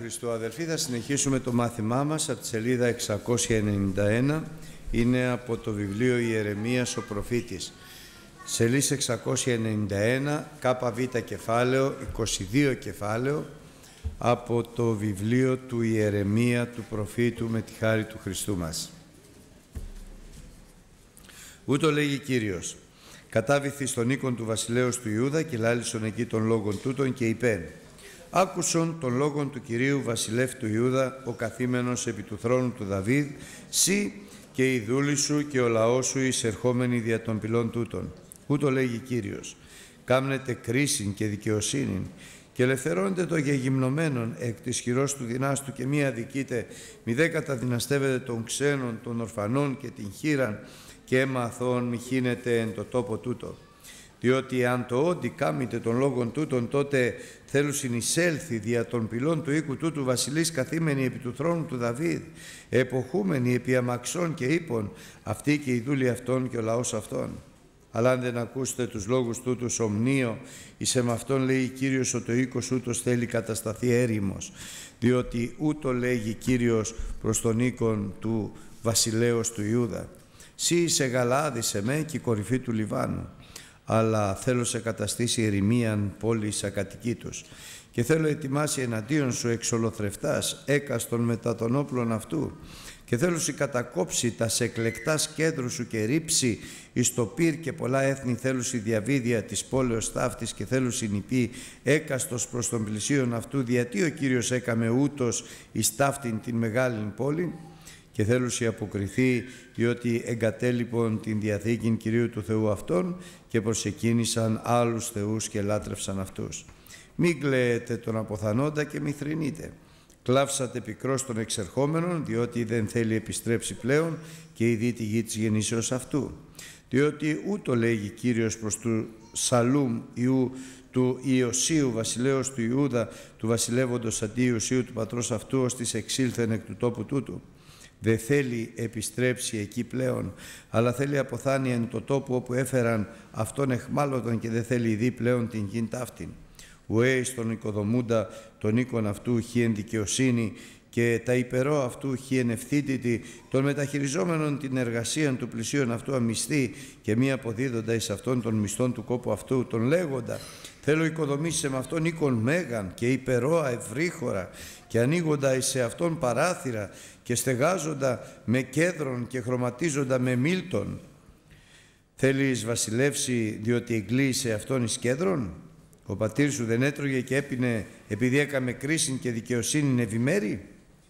Χριστού, αδελφοί, θα συνεχίσουμε το μάθημά μας από τη σελίδα 691. Είναι από το βιβλίο Ιερεμίας ο προφήτης. Σελίδα 691, ΚΒ κεφάλαιο, 22 κεφάλαιο, από το βιβλίο του Ιερεμία του προφήτου με τη χάρη του Χριστού μας. Ούτω λέγει Κύριος: κατάβηθη στον οίκον του βασιλέως του Ιούδα και λάλησον εκεί των λόγων τούτων και είπεν: άκουσον των λόγων του Κυρίου βασιλεύ του Ιούδα, ο καθήμενος επί του θρόνου του Δαβίδ, σύ και η δούλη σου και ο λαός σου εισερχόμενοι δια των πυλών τούτων. Ούτω λέγει Κύριος: κάμνετε κρίσιν και δικαιοσύνην και ελευθερώνετε το γεγυμνομένον εκ της χειρός του δυνάστου και μη αδικείτε, μη δε καταδυναστεύετε των ξένων, των ορφανών και την χείραν και αίμα αθώων μη χύνετε εν το τόπο τούτο. Διότι αν το όντι κάμετε των λόγων τούτων, τότε θέλουν συνεισέλθει δια των πυλών του οίκου τούτου βασιλείς καθήμενοι επί του θρόνου του Δαβίδ, εποχούμενοι επί αμαξών και ύπων, αυτοί και οι δούλοι αυτών και ο λαός αυτών. Αλλά αν δεν ακούσετε τους λόγους τούτους ομνίω, εις εμ' αυτόν λέει Κύριος ότι ο οίκος ούτως θέλει κατασταθεί έρημος, διότι ούτω λέγει Κύριος προς τον οίκον του βασιλέως του Ιούδα. Σύ είσαι Γαλαάδη σε με και η κορυφή του Λιβάνου, αλλά θέλω σε καταστήσει ερημίαν πόλης ακατοικήτους και θέλω ετοιμάσει εναντίον σου εξολοθρευτάς έκαστον μετά των όπλων αυτού και θέλω σε κατακόψει τα σε εκλεκτάς κέντρου σου και ρίψει εις το πυρ και πολλά έθνη θέλουσι διαβίδια της πόλεως ταύτης και θέλουσι νηπί έκαστος προς τον πλησίον αυτού, διατί ο Κύριος έκαμε ούτως εις ταύτην την μεγάλην πόλη. Και θέλουσι αποκριθεί, διότι εγκατέλειπον την Διαθήκην Κυρίου του Θεού αυτών και προσεκίνησαν άλλους θεούς και λάτρευσαν αυτούς. Μη κλαίετε τον αποθανόντα και μη θρηνείτε. Κλάψατε πικρός των εξερχόμενων, διότι δεν θέλει επιστρέψει πλέον και ειδεί τη γη της γεννήσεως αυτού. Διότι ούτω λέγει Κύριος προς του Σαλούμ Ιού του Ιωσίου βασιλέως του Ιούδα, του βασιλεύοντος αντί Ιωσίου του πατρός αυτού, ώστις εξήλθεν εκ του τόπου τούτου. Δεν θέλει επιστρέψει εκεί πλέον, αλλά θέλει αποθάνει εν το τόπο όπου έφεραν αυτόν εχμάλωτον και δεν θέλει δει πλέον την γην ταύτην. Ουέ εις τον οικοδομούντα τον οίκον αυτού χι εν δικαιοσύνη και τα υπερό αυτού χι εν ευθύτητη, των μεταχειριζόμενων την εργασία του πλησίον αυτού αμισθή και μη αποδίδοντα εις αυτόν των μισθών του κόπου αυτού, τον λέγοντα: θέλω οικοδομήσει με αυτόν οίκον μέγαν και υπερόα ευρύχωρα και ανοίγοντα εις σε αυτόν παράθυρα και στεγάζοντα με κέδρον και χρωματίζοντα με μίλτον. Θέλεις βασιλεύσει διότι εγκλείησε αυτόν εις κέδρον? Ο πατήρ σου δεν έτρωγε και έπινε επειδή έκαμε κρίσιν και δικαιοσύνην ευημέρη?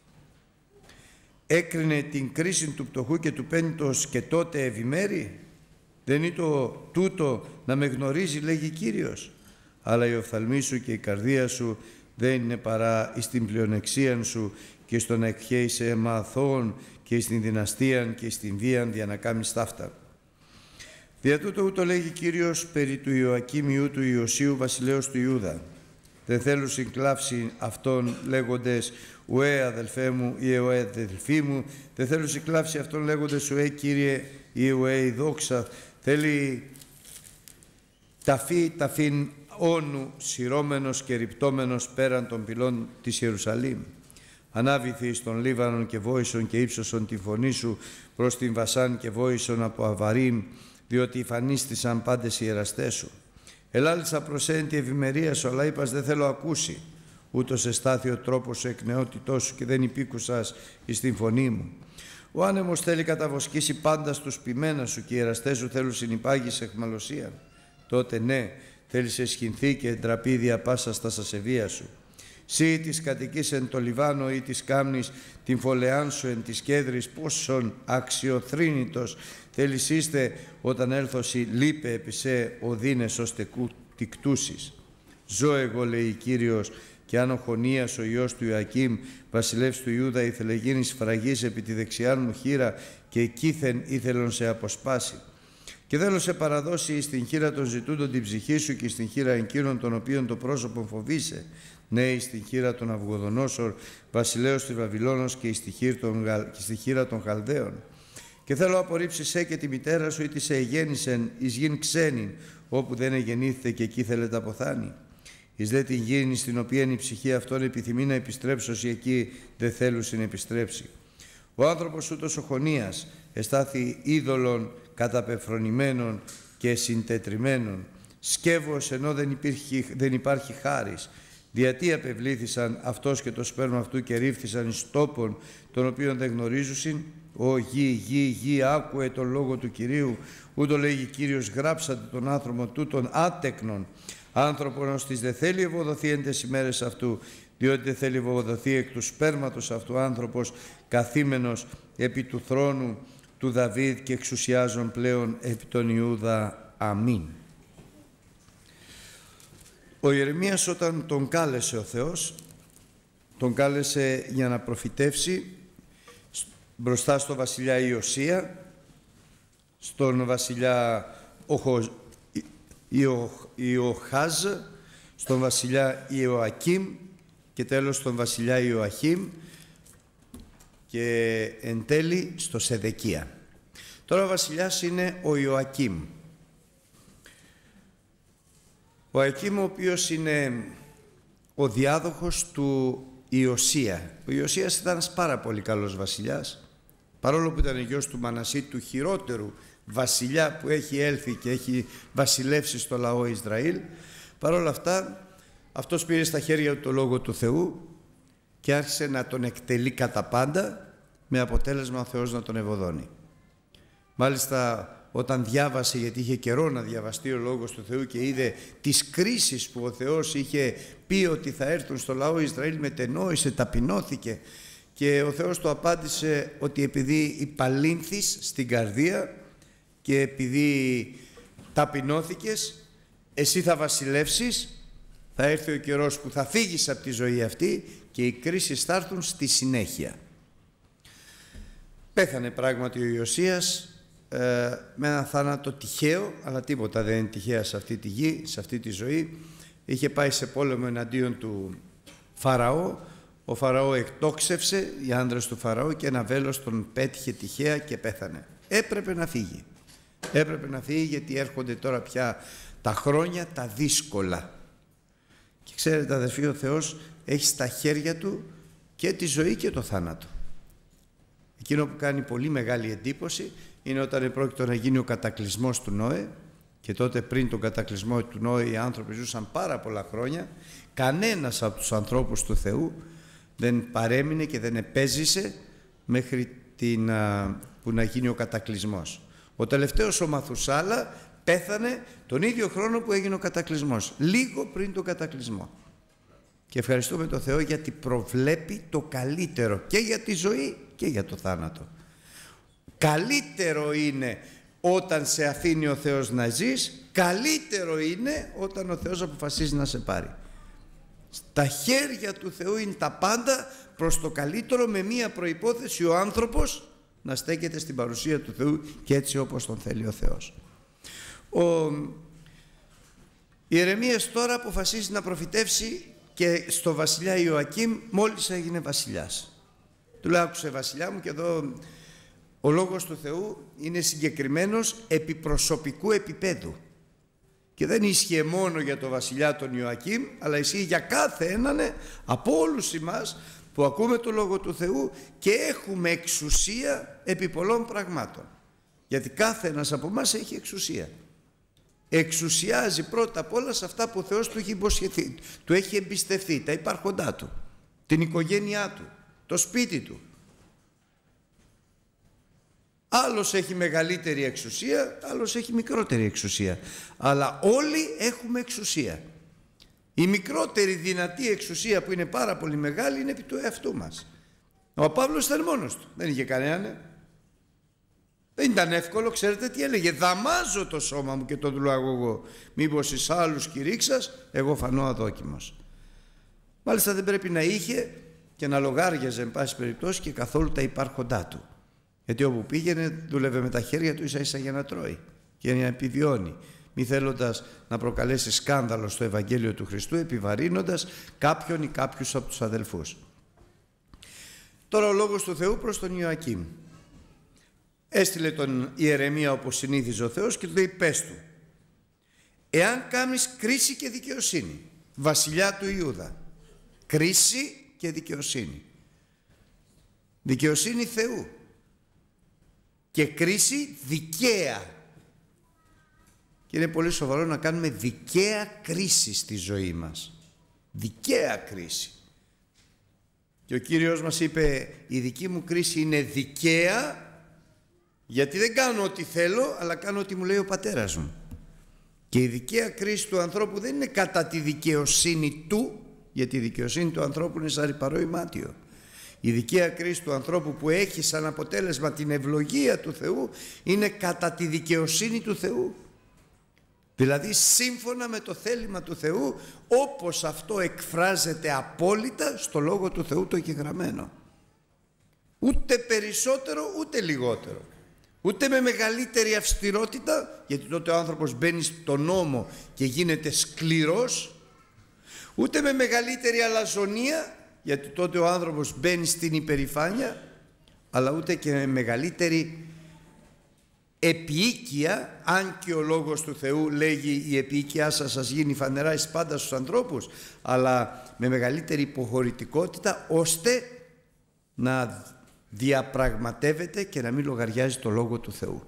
Έκρινε την κρίσιν του πτωχού και του πένητος και τότε ευημέρη? Δεν είναι το τούτο να με γνωρίζει, λέγει Κύριος. Αλλά η οφθαλμή σου και η καρδία σου δεν είναι παρά εις την πλεονεξίαν σου και στο να εκχέησε αίμα αθώων και εις την δυναστείαν και εις την βίαν δια να κάμεις ταύτα. Δια τούτο ούτω λέγει Κύριος περί του Ιωακήμ Ιού του Ιωσίου βασιλέως του Ιούδα. Δεν θέλουν συγκλάψει αυτόν λέγοντες ουέ αδελφέ μου ή ουέ αδελφή μου, δεν θέλουν συγκλάψει αυτόν λέγοντες ουέ Κύριε ή ουέ η δόξα. Θέλει ταφήν όνου σειρώμενος και ρυπτόμενος πέραν των πυλών της Ιερουσαλήμ. Ανάβηθη στον Λίβανον και βόησον και ύψωσον τη φωνή σου προς την Βασάν και βόησον από Αβαρήμ, διότι υφανίστησαν πάντες οι ιεραστές σου. Ελάλησα προς εν τη ευημερία σου, αλλά είπας δεν θέλω ακούσει. Ούτως εστάθη ο τρόπος σου εκ νεότητός σου και δεν υπήκουσας εις την φωνή μου. Ο άνεμος θέλει καταβοσκήσει πάντα στους ποιμένα σου και οι ιεραστές σου θέλουν συνυπάγεις εχμαλωσία. Τότε ναι, θέλει σε σχηνθεί και ντραπεί δια πάσα στα σασεβία σου. Σύ της κατοικής εν το Λιβάνο ή της κάμνης την φωλεάν σου εν της κέδρης πόσον αξιοθρήνητος θέλεις είστε όταν έλθωσι λείπε επί σε οδύνες ώστε τικτούσεις. Ζω εγώ, λέει Κύριος, και αν ο Χωνίας ο ιός του Ιωακήμ βασιλεύς του Ιούδα ήθελε γίνεις φραγής επί τη δεξιά μου χείρα και εκείθεν ήθελον σε αποσπάσει. Και θέλω σε παραδώσει στην χείρα των ζητούντων την ψυχή σου και στην χείρα εκείνων των οποίων το πρόσωπο φοβείσαι. Ναι, στην χείρα των Αυγοδονόσορ, βασιλέως της Βαβυλώνος και στη χείρα των Χαλδαίων. Και θέλω απορρίψει σε και τη μητέρα σου ή τη σε εγέννησεν εις γην ξένην, όπου δεν εγεννήθητε και εκεί θέλετε αποθάνει. εις δε την γήνη στην οποία η ψυχή αυτών επιθυμεί να επιστρέψει, όσοι εκεί δεν θέλουν να επιστρέψει. Ο άνθρωπος ούτως ο χωνίας εστάθη είδωλων καταπεφρονημένων και συντετριμένων. Σκεύος ενώ δεν υπάρχει χάρις. Διατί απευλήθησαν αυτός και το σπέρμα αυτού και ρίφθησαν εις τόπον τον οποίον δεν γνωρίζουσιν. «Ω γη, άκουε τον λόγο του Κυρίου, ούτω λέγει Κύριος, γράψατε τον άνθρωπο τούτον άτεκνον, άνθρωπον ώστις δεν θέλει ευωδοθεί εν τες ημέρες αυτού, διότι δεν θέλει ευωδοθεί εκ του σπέρματος αυτού άνθρωπος καθήμενος επί του θρόνου του Δαβίδ και εξουσιάζον πλέον επί τον Ιούδα. Αμήν». Ο Ιερεμίας όταν τον κάλεσε ο Θεός, τον κάλεσε για να προφητεύσει μπροστά στο βασιλιά Ιωσία, στον βασιλιά Ιωχάζ, στον βασιλιά Ιωακίμ και τέλος στον βασιλιά Ιωαχίμ και εν τέλει στο Σεδεκία. Τώρα ο βασιλιάς είναι ο Ιωακίμ. Ο Ιωακίμ, ο οποίος είναι ο διάδοχος του Ιωσία. Ο Ιωσίας ήταν ένας πάρα πολύ καλός βασιλιάς, παρόλο που ήταν γιος του Μανασή, του χειρότερου βασιλιά που έχει έλθει και έχει βασιλεύσει στο λαό Ισραήλ. Παρόλα αυτά, αυτός πήρε στα χέρια του το Λόγο του Θεού και άρχισε να τον εκτελεί κατά πάντα, με αποτέλεσμα ο Θεός να τον ευωδώνει. Μάλιστα, όταν διάβασε, γιατί είχε καιρό να διαβαστεί ο Λόγος του Θεού και είδε τις κρίσεις που ο Θεός είχε πει ότι θα έρθουν στο λαό Ισραήλ, μετενόησε, ταπεινώθηκε και ο Θεός του απάντησε ότι επειδή υπαλήνθεις στην καρδία και επειδή ταπεινώθηκες, εσύ θα βασιλεύσεις, θα έρθει ο καιρός που θα φύγεις από τη ζωή αυτή και οι κρίσεις θα έρθουν στη συνέχεια. Πέθανε πράγματι ο Ιωσίας με ένα θάνατο τυχαίο, αλλά τίποτα δεν είναι τυχαία σε αυτή τη γη, σε αυτή τη ζωή. Είχε πάει σε πόλεμο εναντίον του Φαραώ. Ο Φαραώ εκτόξευσε, οι άνδρες του Φαραώ, και ένα βέλος τον πέτυχε τυχαία και πέθανε. Έπρεπε να φύγει. Έπρεπε να φύγει γιατί έρχονται τώρα πια τα χρόνια τα δύσκολα. Και ξέρετε αδερφοί, ο Θεός έχει στα χέρια του και τη ζωή και το θάνατο. Εκείνο που κάνει πολύ μεγάλη εντύπωση είναι όταν επρόκειτο να γίνει ο κατακλυσμός του Νόε, και τότε πριν τον κατακλυσμό του Νόε οι άνθρωποι ζούσαν πάρα πολλά χρόνια. Κανένας από τους ανθρώπους του Θεού δεν παρέμεινε και δεν επέζησε μέχρι που να γίνει ο κατακλυσμός. Ο τελευταίος, ο Μαθουσάλα, πέθανε τον ίδιο χρόνο που έγινε ο κατακλυσμός, λίγο πριν τον κατακλυσμό. Και ευχαριστούμε τον Θεό γιατί προβλέπει το καλύτερο και για τη ζωή και για το θάνατο. Καλύτερο είναι όταν σε αφήνει ο Θεός να ζεις, καλύτερο είναι όταν ο Θεός αποφασίζει να σε πάρει. Στα χέρια του Θεού είναι τα πάντα προς το καλύτερο, με μία προϋπόθεση: ο άνθρωπος να στέκεται στην παρουσία του Θεού και έτσι όπως τον θέλει ο Θεός. Ο Ιερεμίας τώρα αποφασίζει να προφητεύσει και στο βασιλιά Ιωακίμ μόλις έγινε βασιλιάς. Του λέει: άκουσε βασιλιά μου, και εδώ ο λόγος του Θεού είναι συγκεκριμένος επί προσωπικού επίπεδου. Και δεν ίσχυε μόνο για το βασιλιά τον Ιωακίμ, αλλά ισχύει για κάθε έναν από όλους εμάς που ακούμε το Λόγο του Θεού και έχουμε εξουσία επί πολλών πραγμάτων. Γιατί κάθε ένας από εμάς έχει εξουσία. Εξουσιάζει πρώτα απ' όλα σε αυτά που ο Θεός του έχει υποσχεθεί, του έχει εμπιστευτεί, τα υπάρχοντά του, την οικογένειά του, το σπίτι του. Άλλος έχει μεγαλύτερη εξουσία, άλλος έχει μικρότερη εξουσία. Αλλά όλοι έχουμε εξουσία. Η μικρότερη δυνατή εξουσία που είναι πάρα πολύ μεγάλη είναι επί του εαυτού μας. Ο Παύλος ήταν μόνος του, δεν είχε κανέναν. Δεν ήταν εύκολο, ξέρετε τι έλεγε: δαμάζω το σώμα μου και το δουλάγω εγώ. Μήπως εις άλλους κηρύξας, εγώ φανώ αδόκιμος. Μάλιστα δεν πρέπει να είχε και να λογάριαζε εν πάση περιπτώσει και καθόλου τα υπάρχοντά του. Γιατί όπου πήγαινε δούλευε με τα χέρια του ίσα ίσα για να τρώει και για να επιβιώνει, μη θέλοντας να προκαλέσει σκάνδαλο στο Ευαγγέλιο του Χριστού, επιβαρύνοντας κάποιον ή κάποιους από τους αδελφούς. Τώρα ο λόγος του Θεού προς τον Ιωακίμ. Έστειλε τον Ιερεμία όπως συνήθιζε ο Θεός και του λέει: πες του, εάν κάνεις κρίση και δικαιοσύνη βασιλιά του Ιούδα. Κρίση και δικαιοσύνη. Δικαιοσύνη Θεού και κρίση δικαία. Και είναι πολύ σοβαρό να κάνουμε δικαία κρίση στη ζωή μας. Δικαία κρίση. Και ο Κύριος μας είπε, η δική μου κρίση είναι δικαία, γιατί δεν κάνω ό,τι θέλω, αλλά κάνω ό,τι μου λέει ο πατέρας μου. Και η δικαία κρίση του ανθρώπου δεν είναι κατά τη δικαιοσύνη του, γιατί η δικαιοσύνη του ανθρώπου είναι σαν ρυπαρό ημάτιο. Η δικαία κρίση του ανθρώπου που έχει σαν αποτέλεσμα την ευλογία του Θεού είναι κατά τη δικαιοσύνη του Θεού. Δηλαδή σύμφωνα με το θέλημα του Θεού, όπως αυτό εκφράζεται απόλυτα στο Λόγο του Θεού το εγγεγραμμένο. Ούτε περισσότερο ούτε λιγότερο. Ούτε με μεγαλύτερη αυστηρότητα, γιατί τότε ο άνθρωπος μπαίνει στον νόμο και γίνεται σκληρός, ούτε με μεγαλύτερη αλαζονία, γιατί τότε ο άνθρωπος μπαίνει στην υπερηφάνεια, αλλά ούτε και με μεγαλύτερη επίοικια, αν και ο Λόγος του Θεού λέγει η επίοικιά σας γίνει φανερά εις πάντα στους ανθρώπους, αλλά με μεγαλύτερη υποχωρητικότητα, ώστε να διαπραγματεύεται και να μην λογαριάζει το Λόγο του Θεού.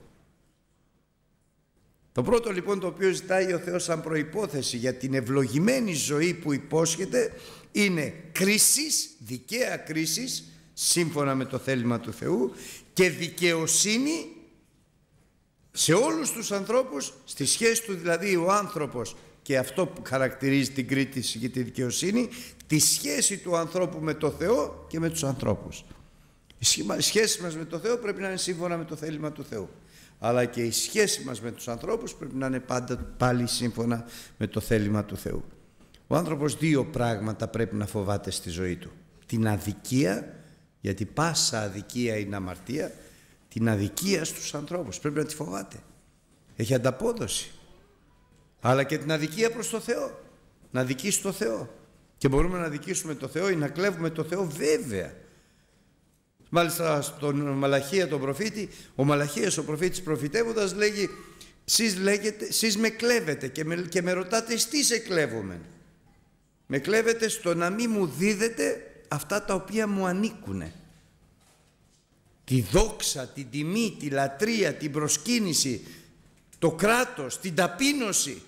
Το πρώτο λοιπόν το οποίο ζητάει ο Θεός σαν προϋπόθεση για την ευλογημένη ζωή που υπόσχεται είναι κρίσεις, δικαία κρίσεις, σύμφωνα με το θέλημα του Θεού, και δικαιοσύνη σε όλους τους ανθρώπους, στη σχέση του δηλαδή ο άνθρωπος, και αυτό που χαρακτηρίζει την κρίτηση και τη δικαιοσύνη, τη σχέση του ανθρώπου με το Θεό και με τους ανθρώπους. Η σχέση μας με το Θεό πρέπει να είναι σύμφωνα με το θέλημα του Θεού, αλλά και η σχέση μας με τους ανθρώπους πρέπει να είναι πάντα πάλι σύμφωνα με το θέλημα του Θεού. Ο άνθρωπος δύο πράγματα πρέπει να φοβάται στη ζωή του: την αδικία, γιατί πάσα αδικία είναι αμαρτία, την αδικία στους ανθρώπους πρέπει να τη φοβάται, έχει ανταπόδοση, αλλά και την αδικία προς το Θεό, να αδικήσει το Θεό. Και μπορούμε να αδικήσουμε το Θεό ή να κλέβουμε το Θεό, βέβαια. Μάλιστα στον Μαλαχία τον προφήτη, ο Μαλαχίας ο προφήτης προφητεύοντας λέγει, εσείς με κλέβετε και με ρωτάτε τι σε κλέβομαι. Με κλέβετε στο να μην μου δίδετε αυτά τα οποία μου ανήκουνε. Τη δόξα, την τιμή, τη λατρεία, την προσκύνηση, το κράτος, την ταπείνωση.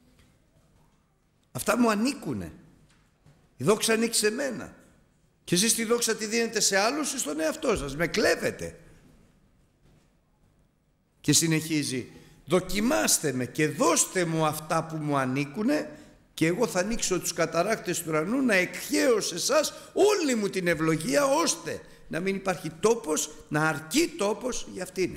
Αυτά μου ανήκουνε. Η δόξα ανήκει σε μένα. Και εσείς τη δόξα τη δίνετε σε άλλους ή στον εαυτό σας. Με κλέβετε. Και συνεχίζει, δοκιμάστε με και δώστε μου αυτά που μου ανήκουνε, και εγώ θα ανοίξω τους καταράκτες του ουρανού να εκχέω σε εσάς όλη μου την ευλογία, ώστε να μην υπάρχει τόπος, να αρκεί τόπος για αυτήν.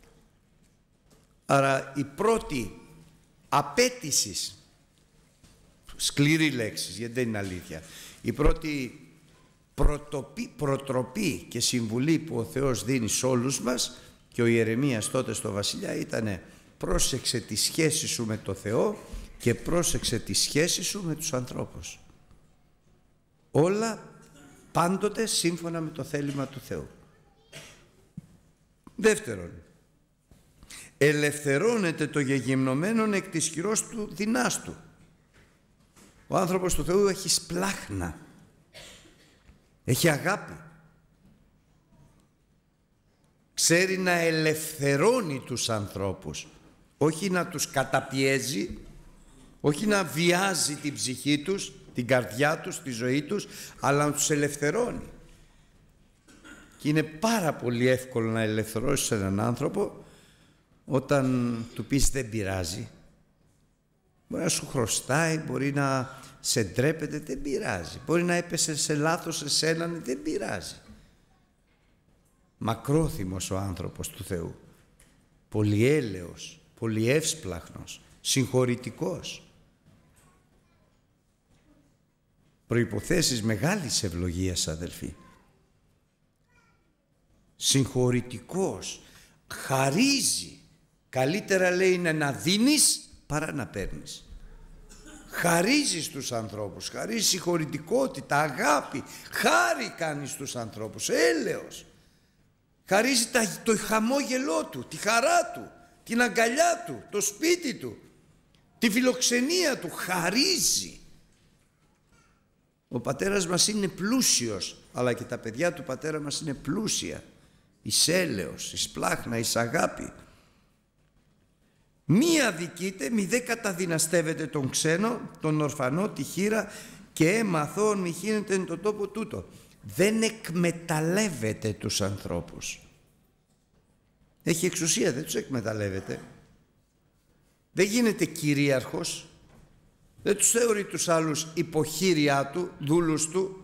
Άρα η πρώτη απέτηση, σκληρή λέξη γιατί δεν είναι αλήθεια, η πρώτη προτροπή και συμβουλή που ο Θεός δίνει σε όλους μας, και ο Ιερεμίας τότε στο βασιλιά, ήτανε πρόσεξε τη σχέση σου με το Θεό και πρόσεξε τη σχέση σου με τους ανθρώπους. Όλα πάντοτε σύμφωνα με το θέλημα του Θεού. Δεύτερον, ελευθερώνεται το γεγυμνομένον εκ της χειρός του δυνάστου. Ο άνθρωπος του Θεού έχει σπλάχνα, έχει αγάπη, ξέρει να ελευθερώνει τους ανθρώπους, όχι να τους καταπιέζει, όχι να βιάζει την ψυχή τους, την καρδιά τους, τη ζωή τους, αλλά να τους ελευθερώνει. Και είναι πάρα πολύ εύκολο να ελευθερώσεις έναν άνθρωπο όταν του πεις δεν πειράζει. Μπορεί να σου χρωστάει, μπορεί να σε ντρέπεται, δεν πειράζει. Μπορεί να έπεσε σε λάθος εσέναν, δεν πειράζει. Μακρόθυμος ο άνθρωπος του Θεού, πολυέλεος, πολυεύσπλαχνος, συγχωρητικός. Προϋποθέσεις μεγάλης ευλογίας, αδελφοί. Συγχωρητικός, χαρίζει. Καλύτερα λέει είναι να δίνεις παρά να παίρνεις. Χαρίζει στους ανθρώπους, χαρίζει συγχωρητικότητα, αγάπη, χάρη κάνει στους ανθρώπους, έλεος. Χαρίζει το χαμόγελό του, τη χαρά του, την αγκαλιά του, το σπίτι του, τη φιλοξενία του, χαρίζει. Ο πατέρας μας είναι πλούσιος, αλλά και τα παιδιά του πατέρα μας είναι πλούσια. Εις έλεος, εις πλάχνα, εις αγάπη. Μη αδικείτε, μη δε καταδυναστεύετε τον ξένο, τον ορφανό, τη χήρα και έμαθον μη χύνετε εν το τόπο τούτο. Δεν εκμεταλλεύετε τους ανθρώπους. Έχει εξουσία, δεν τους εκμεταλλεύεται. Δεν γίνεται κυρίαρχος. Δεν τους θεωρεί τους άλλους υποχείριά του, δούλους του.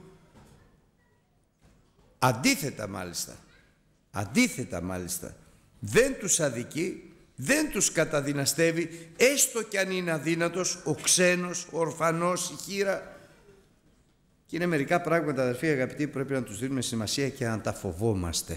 Αντίθετα μάλιστα, δεν τους αδικεί, δεν τους καταδυναστεύει, έστω κι αν είναι αδύνατος, ο ξένος, ο ορφανός, η χήρα. Και είναι μερικά πράγματα, αδερφοί αγαπητοί, που πρέπει να τους δίνουμε σημασία και να τα φοβόμαστε.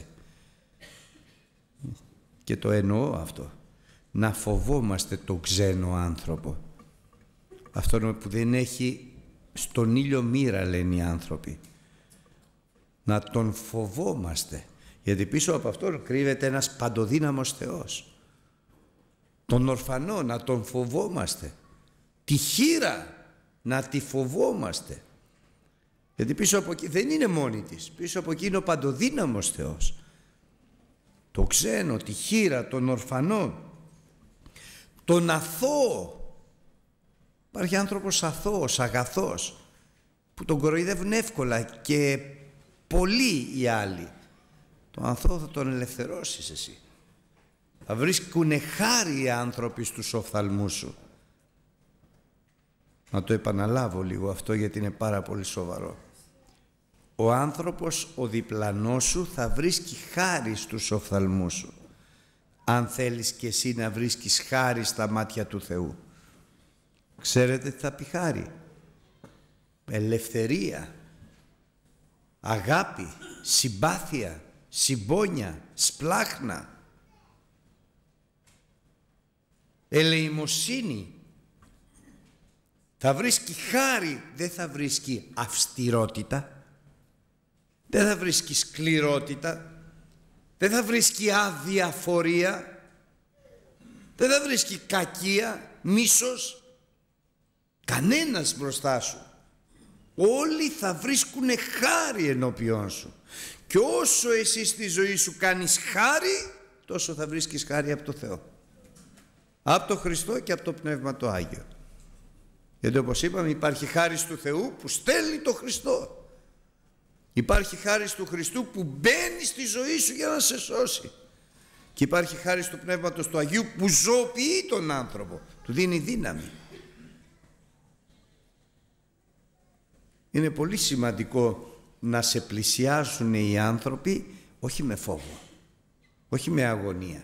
Και το εννοώ αυτό. Να φοβόμαστε τον ξένο άνθρωπο. Αυτόν που δεν έχει στον ήλιο μοίρα, λένε οι άνθρωποι. Να τον φοβόμαστε. Γιατί πίσω από αυτόν κρύβεται ένας παντοδύναμος Θεός. Τον ορφανό να τον φοβόμαστε. Τη χήρα να τη φοβόμαστε. Γιατί πίσω από εκεί δεν είναι μόνη της. Πίσω από εκεί είναι ο παντοδύναμος Θεός. Το ξένο, τη χήρα, τον ορφανό, τον αθώο. Υπάρχει άνθρωπος αθώος, αγαθός, που τον κοροϊδεύουν εύκολα και πολλοί οι άλλοι. Τον αθώο θα τον ελευθερώσεις εσύ. Θα βρίσκουνε χάρη οι άνθρωποι στους οφθαλμούς σου. Να το επαναλάβω λίγο αυτό, γιατί είναι πάρα πολύ σοβαρό. Ο άνθρωπος, ο διπλανός σου, θα βρίσκει χάρη στους οφθαλμούς σου. Αν θέλεις και εσύ να βρίσκεις χάρη στα μάτια του Θεού. Ξέρετε τι θα πει χάρη? Ελευθερία, αγάπη, συμπάθεια, συμπόνια, σπλάχνα, ελεημοσύνη. Θα βρίσκει χάρη, δεν θα βρίσκει αυστηρότητα, δεν θα βρίσκει σκληρότητα, δεν θα βρίσκει αδιαφορία, δεν θα βρίσκει κακία, μίσος. Κανένας μπροστά σου. Όλοι θα βρίσκουνε χάρη ενώπιόν σου. Και όσο εσύ στη ζωή σου κάνεις χάρη, τόσο θα βρίσκεις χάρη από το Θεό. Από το Χριστό και από το Πνεύμα το Άγιο. Γιατί όπως είπαμε, υπάρχει χάρις του Θεού που στέλνει το Χριστό. Υπάρχει χάρις του Χριστού που μπαίνει στη ζωή σου για να σε σώσει. Και υπάρχει χάρις του Πνεύματος του Αγίου που ζωοποιεί τον άνθρωπο. Του δίνει δύναμη. Είναι πολύ σημαντικό να σε πλησιάσουν οι άνθρωποι, όχι με φόβο, όχι με αγωνία.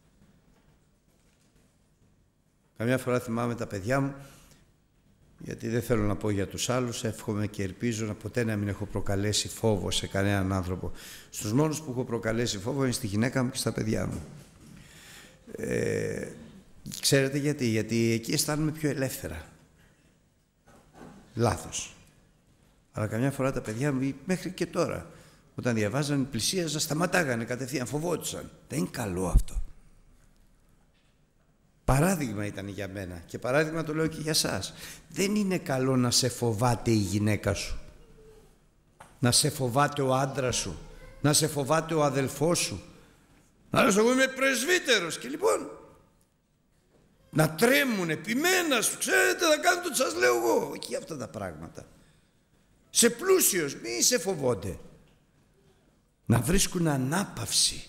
Καμιά φορά θυμάμαι τα παιδιά μου, γιατί δεν θέλω να πω για τους άλλους, εύχομαι και ελπίζω ποτέ να μην έχω προκαλέσει φόβο σε κανέναν άνθρωπο. Στους μόνους που έχω προκαλέσει φόβο είναι στη γυναίκα μου και στα παιδιά μου. Ξέρετε γιατί? Γιατί εκεί αισθάνομαι πιο ελεύθερα. Λάθος. Αλλά καμιά φορά τα παιδιά μου, μέχρι και τώρα, όταν διαβάζαν, πλησίαζαν, σταματάγανε κατευθείαν, φοβόντουσαν. Δεν είναι καλό αυτό. Παράδειγμα ήταν για μένα και παράδειγμα το λέω και για σας. Δεν είναι καλό να σε φοβάται η γυναίκα σου, να σε φοβάται ο άντρας σου, να σε φοβάται ο αδελφός σου. Να λες, εγώ είμαι πρεσβύτερος και λοιπόν να τρέμουν επιμένα σου, ξέρετε, θα κάνουν το σας λέω εγώ. Εκεί αυτά τα πράγματα. Σε πλούσιος, μη σε φοβόνται. Να βρίσκουν ανάπαυση.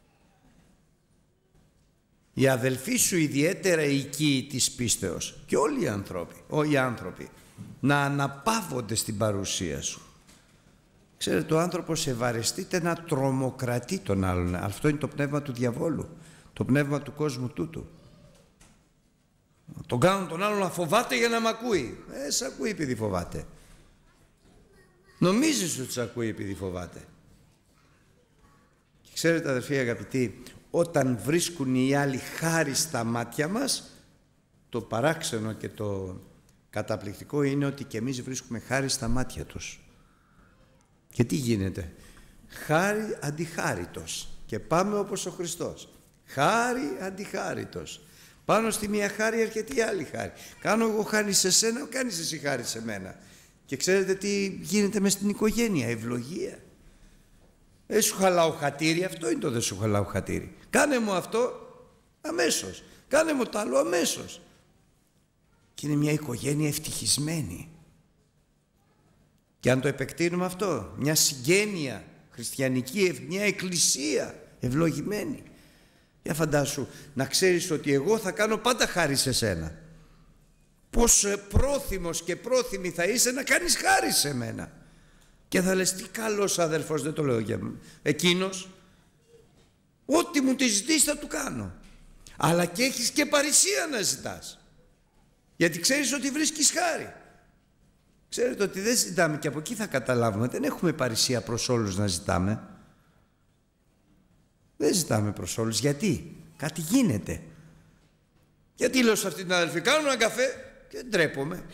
Οι αδελφοί σου ιδιαίτερα οικοί της πίστεως και όλοι οι άνθρωποι να αναπαύονται στην παρουσία σου. Ξέρετε, ο άνθρωπος ευαρεστείται να τρομοκρατεί τον άλλον. Αυτό είναι το πνεύμα του διαβόλου, το πνεύμα του κόσμου τούτου. Τον κάνουν τον άλλον να φοβάται για να μ' ακούει. Σ' ακούει επειδή φοβάται. Νομίζεις ότι σ' ακούει επειδή φοβάται. Και ξέρετε, αδερφοί αγαπητοί, όταν βρίσκουν οι άλλοι χάρη στα μάτια μας, το παράξενο και το καταπληκτικό είναι ότι και εμείς βρίσκουμε χάρη στα μάτια τους. Και τι γίνεται? Χάρη αντιχάριτος. Και πάμε όπως ο Χριστός. Χάρη αντιχάριτος. Πάνω στη μία χάρη έρχεται η άλλη χάρη. Κάνω εγώ χάρη σε σένα, κάνεις εσύ χάρη σε μένα. Και ξέρετε τι γίνεται μες στην οικογένεια? Ευλογία. Δεν σου χαλάω χατήρι, αυτό είναι το δεν σου χαλάω χατήρι. Κάνε μου αυτό αμέσως. Κάνε μου το άλλο αμέσως. Και είναι μια οικογένεια ευτυχισμένη. Και αν το επεκτείνουμε αυτό, μια συγγένεια χριστιανική, μια εκκλησία ευλογημένη. Για φαντάσου να ξέρεις ότι εγώ θα κάνω πάντα χάρη σε σένα. Πώς πρόθυμος και πρόθυμη θα είσαι να κάνεις χάρη σε μένα. Και θα λες, τι καλός αδελφός, δεν το λέω για μένα. Εκείνος, ό,τι μου τη ζητήσει θα του κάνω. Αλλά και έχεις και παρησία να ζητάς. Γιατί ξέρεις ότι βρίσκεις χάρη. Ξέρετε ότι δεν ζητάμε, και από εκεί θα καταλάβουμε, δεν έχουμε παρησία προς όλους να ζητάμε. Δεν ζητάμε προς όλους. Γιατί? Κάτι γίνεται. Γιατί λέω σε αυτή την αδελφή, κάνω έναν καφέ και ντρέπομαι.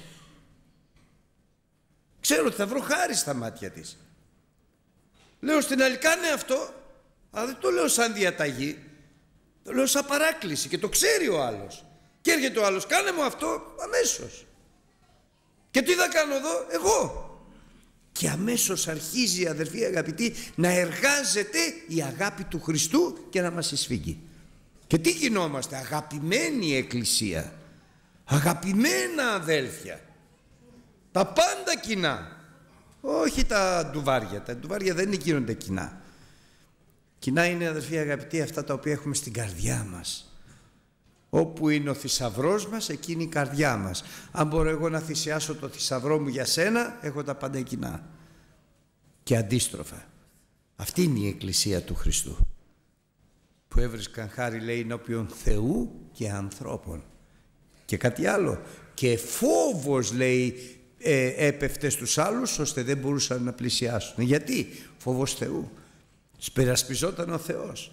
Ξέρω ότι θα βρω χάρη στα μάτια της. Λέω στην άλλη, κάνε αυτό, αλλά δεν το λέω σαν διαταγή. Το λέω σαν παράκληση και το ξέρει ο άλλος. Και έρχεται ο άλλος, κάνε μου αυτό αμέσως. Και τι θα κάνω εδώ? Εγώ. Και αμέσως αρχίζει, αδερφοί αγαπητοί, να εργάζεται η αγάπη του Χριστού και να μας εισφίγγει. Και τι γινόμαστε? Αγαπημένη εκκλησία, αγαπημένα αδέλφια, τα πάντα κοινά, όχι τα ντουβάρια. Τα ντουβάρια δεν γίνονται κοινά. Κοινά είναι, αδελφοί αγαπητοί, αυτά τα οποία έχουμε στην καρδιά μας. Όπου είναι ο θησαυρός μας, εκεί είναι η καρδιά μας. Αν μπορώ εγώ να θυσιάσω το θησαυρό μου για σένα, έχω τα πάντα κοινά. Και αντίστροφα. Αυτή είναι η εκκλησία του Χριστού, που έβρισκαν χάρη, λέει, ενώπιον Θεού και ανθρώπων. Και κάτι άλλο. Και φόβος, λέει, έπεφτε στους άλλους, ώστε δεν μπορούσαν να πλησιάσουν. Γιατί? Φόβος Θεού. Σπερασπιζόταν ο Θεός.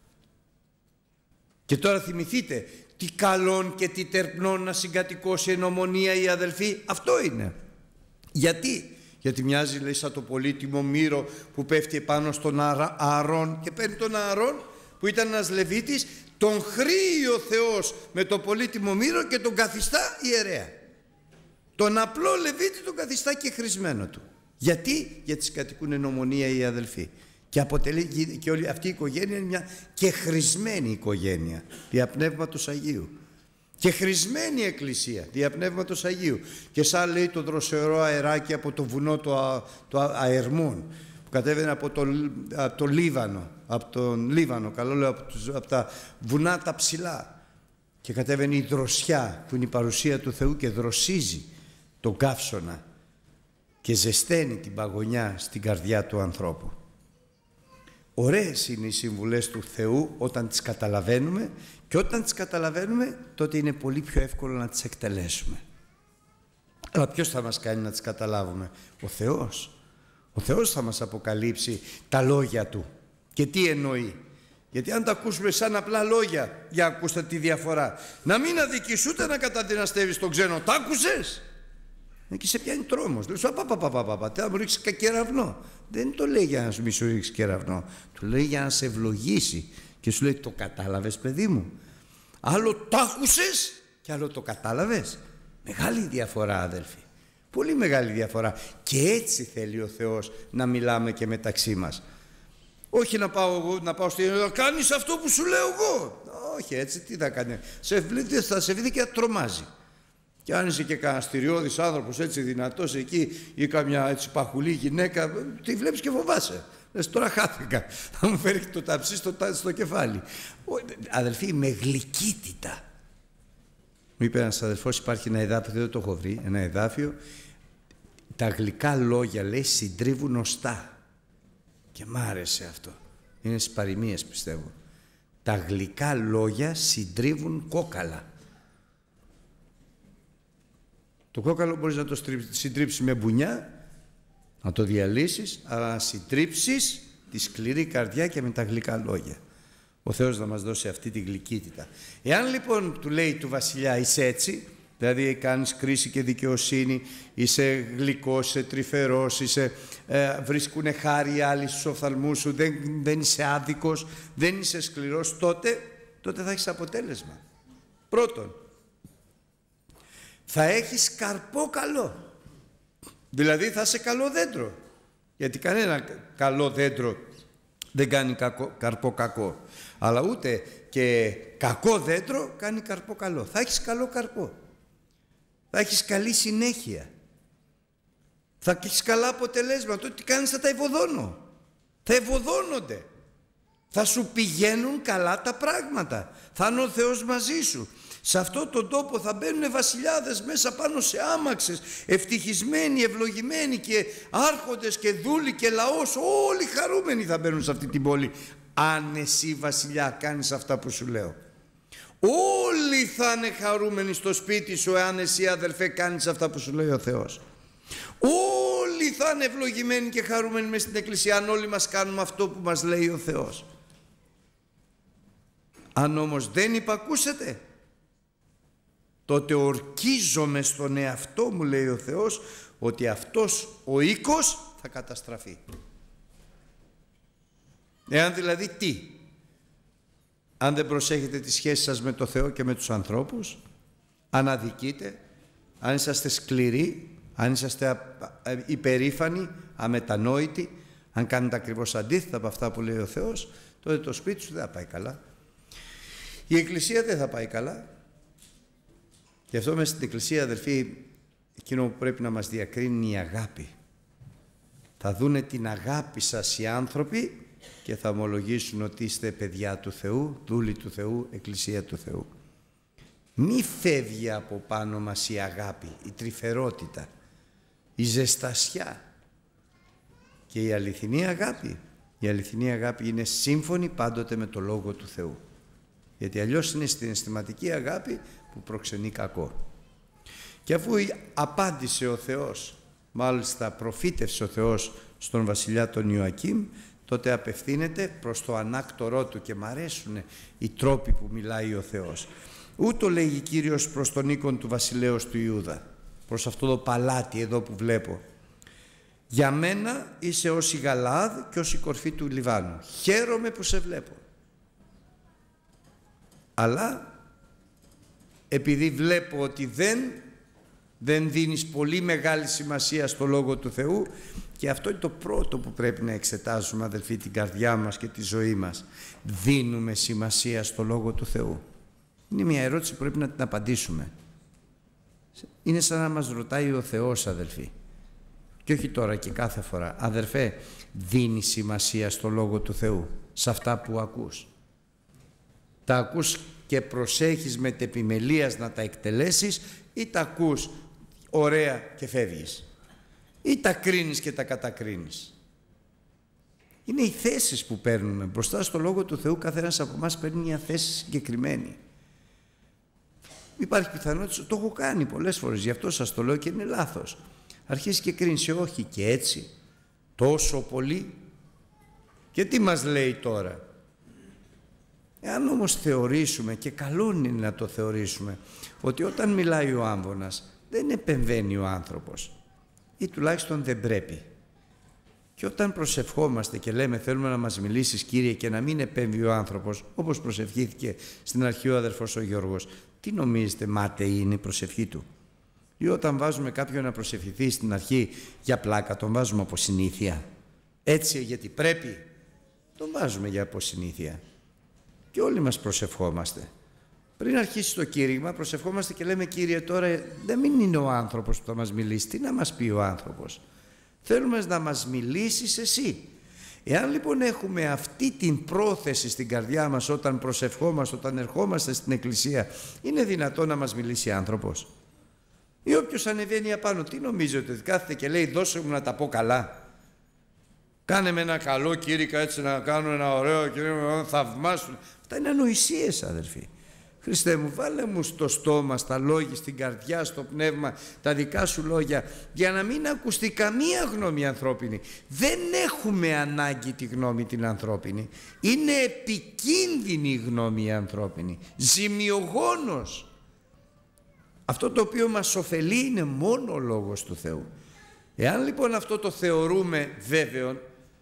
Και τώρα θυμηθείτε, τι καλόν και τι τερπνόν να συγκατοικώσει εν ομονία οι αδελφοί. Αυτό είναι. Γιατί? Γιατί μοιάζει, λέει, σαν το πολύτιμο μύρο που πέφτει επάνω στον Ααρών, και παίρνει τον Ααρών, που ήταν ένας Λεβίτης, τον χρήει ο Θεός με το πολύτιμο μύρο και τον καθιστά ιερέα. Τον απλό Λεβίτη τον καθιστά και χρησμένο του. Γιατί? Γιατί συγκατοικούν εν ομονία οι αδελφοί. Και αποτελεί, και όλη αυτή η οικογένεια είναι μια και χρησμένη οικογένεια δια Πνεύματος Αγίου. Και χρησμένη εκκλησία δια Πνεύματος Αγίου. Και σαν, λέει, το δροσερό αεράκι από το βουνό το Αερμούν, που κατέβαινε από το Λίβανο, από τον Λίβανο, καλό λέω, από τα βουνά τα ψηλά, και κατέβαινε η δροσιά που είναι η παρουσία του Θεού και δροσίζει τον καύσωνα και ζεσταίνει την παγωνιά στην καρδιά του ανθρώπου. Ωραίες είναι οι συμβουλές του Θεού όταν τις καταλαβαίνουμε, και όταν τις καταλαβαίνουμε τότε είναι πολύ πιο εύκολο να τις εκτελέσουμε. Αλλά ποιος θα μας κάνει να τις καταλάβουμε? Ο Θεός. Ο Θεός θα μας αποκαλύψει τα λόγια Του και τι εννοεί. Γιατί αν τα ακούσουμε σαν απλά λόγια, για ακούστε τη διαφορά. Να μην αδικείς ούτε να καταδυναστεύεις τον ξένο. Τα άκουσες? Και σε πιάνει τρόμος. Λέει, θα μου ρίξει κεραυνό. Δεν το λέει για να μη σου ρίξει κεραυνό. Του λέει για να σε ευλογήσει. Και σου λέει, το κατάλαβες, παιδί μου? Άλλο το άκουσες και άλλο το κατάλαβες. Μεγάλη διαφορά, αδέλφοι. Πολύ μεγάλη διαφορά. Και έτσι θέλει ο Θεός να μιλάμε και μεταξύ μας. Όχι να πάω εγώ, να πάω στην Ελλάδα, κάνεις αυτό που σου λέω εγώ. Όχι, έτσι τι θα κάνει? Θα σε βρει και θα τρομάζει. Και αν είσαι και κανένα στηριώδης άνθρωπος, έτσι δυνατός εκεί, ή καμιά έτσι παχουλή γυναίκα, τη βλέπεις και φοβάσαι. Λες, τώρα χάθηκα, θα μου φέρει το ταψί στο κεφάλι. Αδελφοί, με γλυκύτητα. Μου είπε ένας αδελφός, υπάρχει ένα εδάφιο, δεν το έχω βρει, ένα εδάφιο, τα γλυκά λόγια, λέει, συντρίβουν οστά. Και μ' άρεσε αυτό. Είναι στις παροιμίες, πιστεύω. Τα γλυκά λόγια συντρίβουν κόκαλα. Το κόκαλο μπορείς να το συντρίψεις με μπουνιά, να το διαλύσεις, αλλά να συντρίψεις τη σκληρή καρδιά και με τα γλυκά λόγια. Ο Θεός να μας δώσει αυτή τη γλυκύτητα. Εάν λοιπόν του λέει του βασιλιά, είσαι έτσι, δηλαδή κάνεις κρίση και δικαιοσύνη, είσαι γλυκός, είσαι τρυφερός, βρίσκουνε χάρη οι άλλοι στους οφθαλμούς σου, δεν είσαι άδικος, δεν είσαι σκληρός, τότε θα έχεις αποτέλεσμα. Πρώτον, θα έχεις καρπό καλό. Δηλαδή θα είσαι καλό δέντρο. Γιατί κανένα καλό δέντρο δεν κάνει καρπό κακό. Αλλά ούτε και κακό δέντρο κάνει καρπό καλό. Θα έχεις καλό καρπό. Θα έχεις καλή συνέχεια. Θα έχεις καλά αποτελέσματα. Ό,τι κάνεις θα τα ευωδώνω. Θα ευωδώνονται. Θα σου πηγαίνουν καλά τα πράγματα. Θα είναι ο Θεός μαζί σου. Σε αυτόν τον τόπο θα μπαίνουν βασιλιάδες μέσα πάνω σε άμαξες, ευτυχισμένοι, ευλογημένοι και άρχοντες και δούλοι και λαός, όλοι χαρούμενοι θα μπαίνουν σε αυτή την πόλη. Αν εσύ βασιλιά κάνεις αυτά που σου λέω. Όλοι θα είναι χαρούμενοι στο σπίτι σου εάν εσύ αδερφέ κάνεις αυτά που σου λέει ο Θεός. Όλοι θα είναι ευλογημένοι και χαρούμενοι μες στην εκκλησία αν όλοι μας κάνουμε αυτό που μας λέει ο Θεός. Αν όμως δεν υπακούσετε, τότε ορκίζομαι στον εαυτό μου, λέει ο Θεός, ότι αυτός ο οίκος θα καταστραφεί. Εάν δηλαδή τι? Αν δεν προσέχετε τις σχέσεις σας με το Θεό και με τους ανθρώπους, αν αδικείτε, αν είσαστε σκληροί, αν είσαστε υπερήφανοι, αμετανόητοι, αν κάνετε ακριβώς αντίθετα από αυτά που λέει ο Θεός, τότε το σπίτι σου δεν θα πάει καλά. Η Εκκλησία δεν θα πάει καλά. Γι' αυτό μέσα στην Εκκλησία, αδελφοί, εκείνο που πρέπει να μας διακρίνει είναι η αγάπη. Θα δούνε την αγάπη σας οι άνθρωποι και θα ομολογήσουν ότι είστε παιδιά του Θεού, δούλοι του Θεού, Εκκλησία του Θεού. Μη φεύγει από πάνω μας η αγάπη, η τρυφερότητα, η ζεστασιά και η αληθινή αγάπη. Η αληθινή αγάπη είναι σύμφωνη πάντοτε με το Λόγο του Θεού. Γιατί αλλιώς είναι στην αισθηματική αγάπη που προξενεί κακό. Και αφού απάντησε ο Θεός, μάλιστα προφήτευσε ο Θεός στον βασιλιά τον Ιωακήμ, τότε απευθύνεται προς το ανάκτορό του και μ' αρέσουν οι τρόποι που μιλάει ο Θεός. Ούτω λέγει Κύριος προς τον οίκον του βασιλέως του Ιούδα, προς αυτό το παλάτι εδώ που βλέπω. Για μένα είσαι ως η Γαλαάδ και ως η κορφή του Λιβάνου. Χαίρομαι που σε βλέπω. Αλλά επειδή βλέπω ότι δεν δίνεις πολύ μεγάλη σημασία στο Λόγο του Θεού, και αυτό είναι το πρώτο που πρέπει να εξετάζουμε, αδελφοί, την καρδιά μας και τη ζωή μας. Δίνουμε σημασία στο Λόγο του Θεού? Είναι μια ερώτηση που πρέπει να την απαντήσουμε. Είναι σαν να μας ρωτάει ο Θεός, αδελφοί. Και όχι τώρα και κάθε φορά. Αδερφέ, δίνει σημασία στο Λόγο του Θεού, σε αυτά που ακούς? Τα ακούς και προσέχεις με τεπιμελίας να τα εκτελέσεις, ή τα ακούς ωραία και φεύγεις, ή τα κρίνεις και τα κατακρίνεις? Είναι οι θέσεις που παίρνουμε μπροστά στο Λόγο του Θεού. Καθένας από εμάς παίρνει μια θέση συγκεκριμένη. Υπάρχει πιθανότητα, το έχω κάνει πολλές φορές, γι' αυτό σας το λέω και είναι λάθος. Αρχίζεις και κρίνεις, όχι και έτσι, τόσο πολύ. Και τι μας λέει τώρα? Εάν όμως θεωρήσουμε, και καλό είναι να το θεωρήσουμε, ότι όταν μιλάει ο άμβονας δεν επεμβαίνει ο άνθρωπος, ή τουλάχιστον δεν πρέπει. Και όταν προσευχόμαστε και λέμε θέλουμε να μας μιλήσεις Κύριε, και να μην επέμβει ο άνθρωπος, όπως προσευχήθηκε στην αρχή ο αδερφός ο Γιώργος, τι νομίζετε, μάταιη είναι η προσευχή του? Ή όταν βάζουμε κάποιον να προσευχηθεί στην αρχή για πλάκα, τον βάζουμε από συνήθεια? Έτσι γιατί πρέπει, τον βάζουμε για από συνήθεια. Και όλοι μας προσευχόμαστε. Πριν αρχίσει το κήρυγμα, προσευχόμαστε και λέμε Κύριε, τώρα δεν μην είναι ο άνθρωπος που θα μας μιλήσει. Τι να μας πει ο άνθρωπος? Θέλουμε να μας μιλήσεις εσύ. Εάν λοιπόν έχουμε αυτή την πρόθεση στην καρδιά μας όταν προσευχόμαστε, όταν ερχόμαστε στην εκκλησία, είναι δυνατόν να μας μιλήσει άνθρωπος? Ή όποιος ανεβαίνει απάνω, τι νομίζετε, ότι κάθεται και λέει δώσε μου να τα πω καλά? Κάνε με ένα καλό κήρυκα έτσι, να κάνω ένα ωραίο κήρυκα, θαυμάσουν. Αυτά είναι ανοησίες, αδελφοί. Χριστέ μου, βάλε μου στο στόμα, στα λόγια, στην καρδιά, στο πνεύμα, τα δικά σου λόγια, για να μην ακουστεί καμία γνώμη ανθρώπινη. Δεν έχουμε ανάγκη τη γνώμη την ανθρώπινη. Είναι επικίνδυνη η γνώμη ανθρώπινη. Ζημιογόνος. Αυτό το οποίο μας ωφελεί είναι μόνο ο Λόγος του Θεού. Εάν λοιπόν αυτό το θεωρούμε βέβαιο,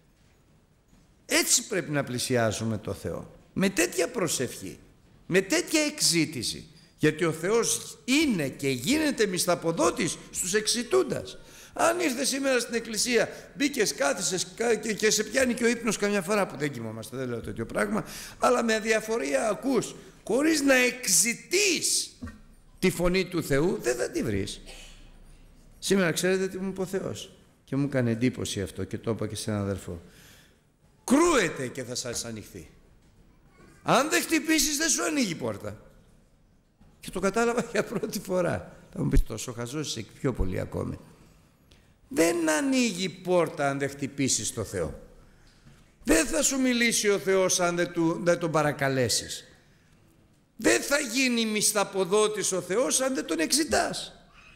έτσι πρέπει να πλησιάζουμε το Θεό. Με τέτοια προσευχή, με τέτοια εξήτηση. Γιατί ο Θεός είναι και γίνεται μισθαποδότης στους εξητούντας. Αν ήρθες σήμερα στην εκκλησία, μπήκες, κάθισες και σε πιάνει και ο ύπνος καμιά φορά, που δεν κοιμόμαστε, δεν λέω τέτοιο πράγμα, αλλά με αδιαφορία ακούς, χωρίς να εξητείς τη φωνή του Θεού, δεν θα τη βρεις. Σήμερα ξέρετε τι μου είπε ο Θεός, και μου έκανε εντύπωση αυτό και το είπα και σε έναν αδερφό. Κρούεται και θα σας ανοιχθεί. Αν δεν χτυπήσεις, δεν σου ανοίγει η πόρτα. Και το κατάλαβα για πρώτη φορά. Θα μου πεις, τόσο χαζός είσαι, πιο πολύ ακόμη. Δεν ανοίγει πόρτα αν δεν χτυπήσεις το Θεό. Δεν θα σου μιλήσει ο Θεός αν δεν τον παρακαλέσεις. Δεν θα γίνει μισθαποδότης ο Θεός αν δεν τον εξητάς.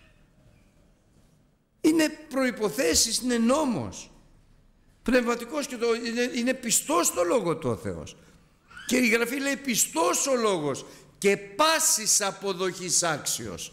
Είναι προϋποθέσεις, είναι νόμος. Πνευματικός και είναι πιστός το λόγο του ο Θεός. Και η Γραφή λέει πιστός ο λόγος και πάσης αποδοχής άξιος.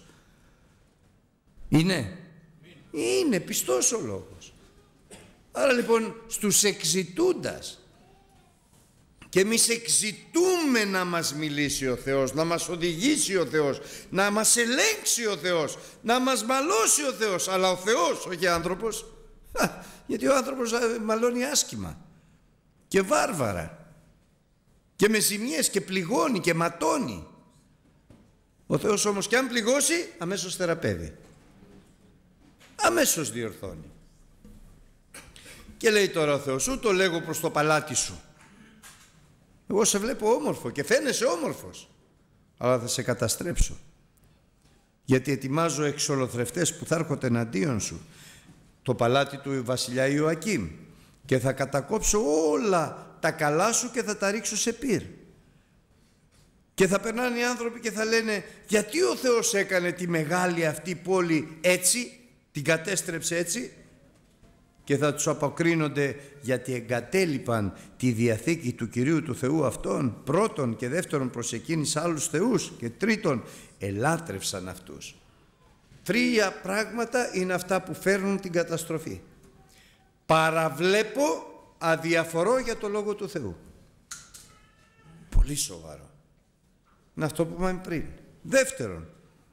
Είναι πιστός ο λόγος. Άρα λοιπόν στους εξητούντας, και εμείς εξητούμε να μας μιλήσει ο Θεός, να μας οδηγήσει ο Θεός, να μας ελέγξει ο Θεός, να μας μαλώσει ο Θεός, αλλά ο Θεός, όχι άνθρωπος, γιατί ο άνθρωπος μαλώνει άσχημα και βάρβαρα και με ζημιές και πληγώνει και ματώνει. Ο Θεός όμως και αν πληγώσει, αμέσως θεραπεύει, αμέσως διορθώνει. Και λέει τώρα ο Θεός, σου το λέγω προς το παλάτι σου. Εγώ σε βλέπω όμορφο και φαίνεσαι όμορφος, αλλά θα σε καταστρέψω, γιατί ετοιμάζω εξολοθρευτές που θα έρχονται εναντίον σου, το παλάτι του βασιλιά Ιωακήμ, και θα κατακόψω όλα τα καλά σου και θα τα ρίξω σε πυρ. Και θα περνάνε οι άνθρωποι και θα λένε, γιατί ο Θεός έκανε τη μεγάλη αυτή πόλη έτσι, την κατέστρεψε έτσι? Και θα τους αποκρίνονται γιατί εγκατέλειπαν τη Διαθήκη του Κυρίου του Θεού αυτόν, πρώτον, και δεύτερον προσεκίνησαν άλλους θεούς, και τρίτον ελάτρευσαν αυτούς. Τρία πράγματα είναι αυτά που φέρνουν την καταστροφή. Παραβλέπω, αδιαφορώ για το Λόγο του Θεού. Πολύ σοβαρό. Είναι αυτό που είπαμε πριν. Δεύτερον,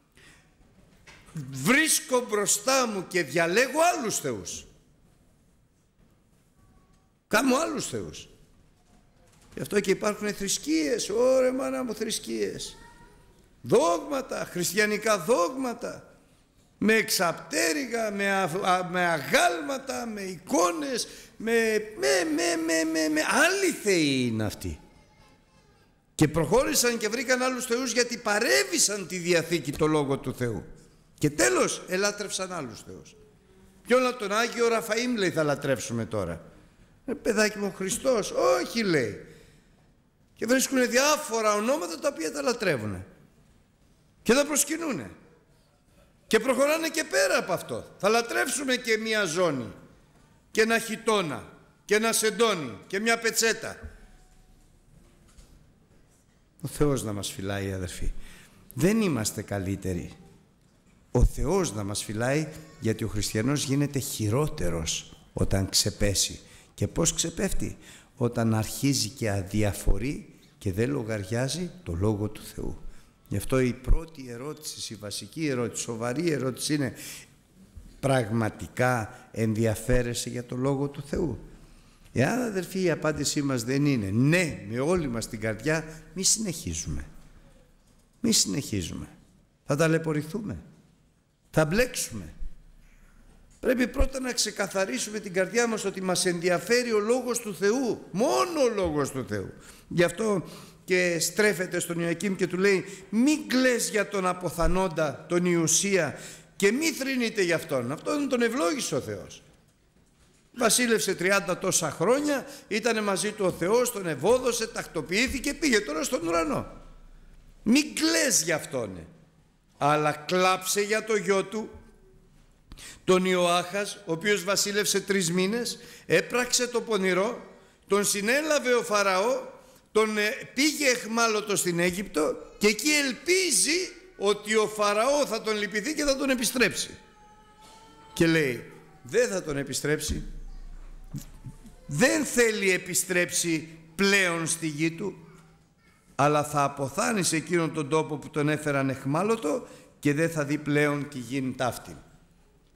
βρίσκω μπροστά μου και διαλέγω άλλους θεούς. Κάνω άλλους θεούς. Γι' αυτό και υπάρχουν θρησκείες. Ωρε μάνα μου, θρησκείες. Δόγματα, χριστιανικά δόγματα. Με εξαπτέρυγα, με αγάλματα, με εικόνες, με άλλοι θεοί είναι αυτοί. Και προχώρησαν και βρήκαν άλλους θεούς γιατί παρέβησαν τη Διαθήκη, το Λόγο του Θεού. Και τέλος ελάτρευσαν άλλους θεούς. Ποιον, τον Άγιο Ραφαΐμ, λέει, θα λατρεύσουμε τώρα? Παιδάκι μου, ο Χριστός? Όχι, λέει. Και βρίσκουν διάφορα ονόματα τα οποία τα λατρεύουν και τα προσκυνούνε και προχωράνε και πέρα από αυτό. Θα λατρεύσουμε και μια ζώνη και ένα χιτώνα και ένα σεντόνι και μια πετσέτα. Ο Θεός να μας φυλάει, αδερφοί. Δεν είμαστε καλύτεροι. Ο Θεός να μας φυλάει, γιατί ο χριστιανός γίνεται χειρότερος όταν ξεπέσει. Και πώς ξεπέφτει? Όταν αρχίζει και αδιαφορεί και δεν λογαριάζει το Λόγο του Θεού. Γι' αυτό η πρώτη ερώτηση, η βασική ερώτηση, η σοβαρή ερώτηση είναι, πραγματικά ενδιαφέρεσαι για το Λόγο του Θεού? Εάν, αδερφοί, η απάντησή μας δεν είναι ναι με όλη μας την καρδιά, μη συνεχίζουμε. Θα ταλαιπωρηθούμε, θα μπλέξουμε. Πρέπει πρώτα να ξεκαθαρίσουμε την καρδιά μας ότι μας ενδιαφέρει ο Λόγος του Θεού, μόνο ο Λόγος του Θεού. Γι' αυτό και στρέφεται στον Ιωακήμ και του λέει, μην κλαις για τον αποθανόντα, τον Ιουσία, και μη θρηνείτε για αυτόν. Αυτόν τον ευλόγησε ο Θεός. Βασίλευσε 30 τόσα χρόνια, ήταν μαζί του ο Θεός, τον ευόδωσε, τακτοποιήθηκε, πήγε τώρα στον ουρανό. Μην κλαις για αυτόν, αλλά κλάψε για το γιο του, τον Ιωάχας, ο οποίος βασίλευσε 3 μήνες, έπραξε το πονηρό, τον συνέλαβε ο Φαραώ, τον πήγε εχμάλωτο στην Αίγυπτο και εκεί ελπίζει ότι ο Φαραώ θα τον λυπηθεί και θα τον επιστρέψει. Και λέει, δεν θα τον επιστρέψει, δεν θέλει επιστρέψει πλέον στη γη του, αλλά θα αποθάνει σε εκείνον τον τόπο που τον έφεραν εχμάλωτο και δεν θα δει πλέον τη γη ταύτη.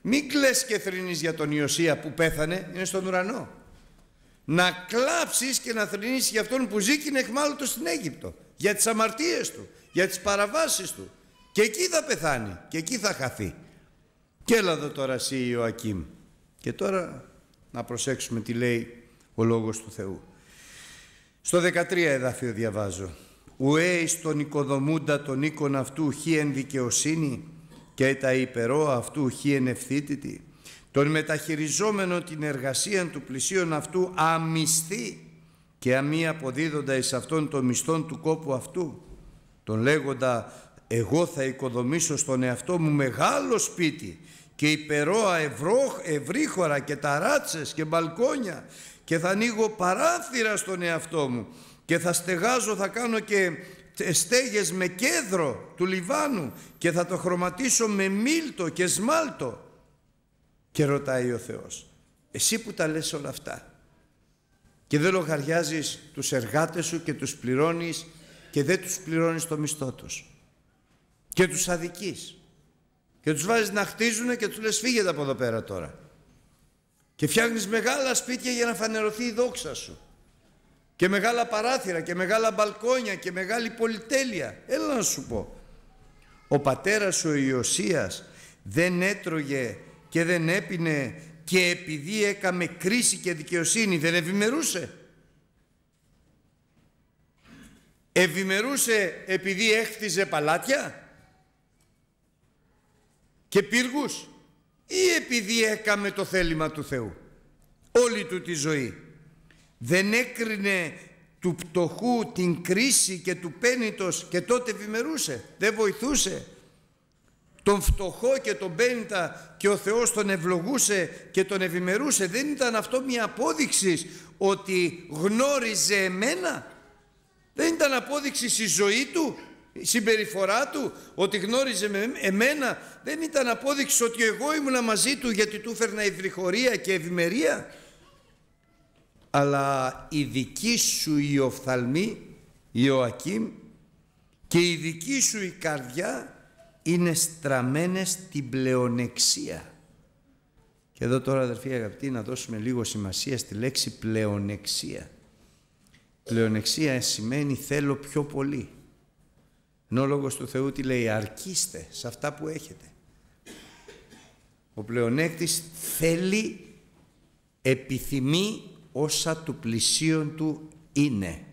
Μην κλαις και θρηνείς για τον Ιωσία που πέθανε, είναι στον ουρανό. Να κλάψεις και να θρηνείς για αυτόν που ζει και είναι εχμάλωτος στην Αίγυπτο, για τις αμαρτίες του, για τις παραβάσεις του. Και εκεί θα πεθάνει και εκεί θα χαθεί. Και έλα εδώ τώρα εσύ Ιωακήμ. Και τώρα να προσέξουμε τι λέει ο Λόγος του Θεού. Στο 13 εδάφιο διαβάζω. Ουέ εις τον οικοδομούντα τον οίκον αυτού χι εν δικαιοσύνη και τα υπερό αυτού χι εν ευθύτητη. Τον μεταχειριζόμενο την εργασία του πλησίον αυτού αμισθή και αμή αποδίδοντα εις αυτόν το μισθόν του κόπου αυτού. Τον λέγοντα εγώ θα οικοδομήσω στον εαυτό μου μεγάλο σπίτι και υπερόα ευρύχωρα και ταράτσες και μπαλκόνια και θα ανοίγω παράθυρα στον εαυτό μου και θα στεγάζω, θα κάνω και στέγες με κέδρο του Λιβάνου και θα το χρωματίσω με μίλτο και σμάλτο. Και ρωτάει ο Θεός, εσύ που τα λες όλα αυτά και δεν λογαριάζεις τους εργάτες σου και τους πληρώνεις και δεν τους πληρώνεις το μισθό τους και τους αδικείς και τους βάζεις να χτίζουν και τους λες φύγετε από εδώ πέρα τώρα και φτιάχνεις μεγάλα σπίτια για να φανερωθεί η δόξα σου και μεγάλα παράθυρα και μεγάλα μπαλκόνια και μεγάλη πολυτέλεια. Έλα να σου πω, ο πατέρας σου ο Ιωσίας δεν έτρωγε και δεν έπινε και επειδή έκαμε κρίση και δικαιοσύνη δεν ευημερούσε? Ευημερούσε επειδή έχτιζε παλάτια και πύργους ή επειδή έκαμε το θέλημα του Θεού όλη του τη ζωή? Δεν έκρινε του πτωχού την κρίση και του πένητος και τότε ευημερούσε? Δεν βοηθούσε τον φτωχό και τον πένητα και ο Θεός τον ευλογούσε και τον ευημερούσε? Δεν ήταν αυτό μια απόδειξη ότι γνώριζε εμένα? Δεν ήταν απόδειξη η ζωή του, η συμπεριφορά του ότι γνώριζε εμένα? Δεν ήταν απόδειξη ότι εγώ ήμουνα μαζί του γιατί του φέρνα ευρυχωρία και ευημερία? Αλλά η δική σου η οφθαλμή Ιωακήμ και η δική σου η καρδιά είναι στραμμένες στην πλεονεξία. Και εδώ τώρα αδερφοί αγαπητοί να δώσουμε λίγο σημασία στη λέξη πλεονεξία. Πλεονεξία σημαίνει θέλω πιο πολύ. Ενώ ο Λόγος του Θεού τι λέει? Αρκείστε σε αυτά που έχετε. Ο πλεονέκτης θέλει, επιθυμεί όσα του πλησίον του είναι.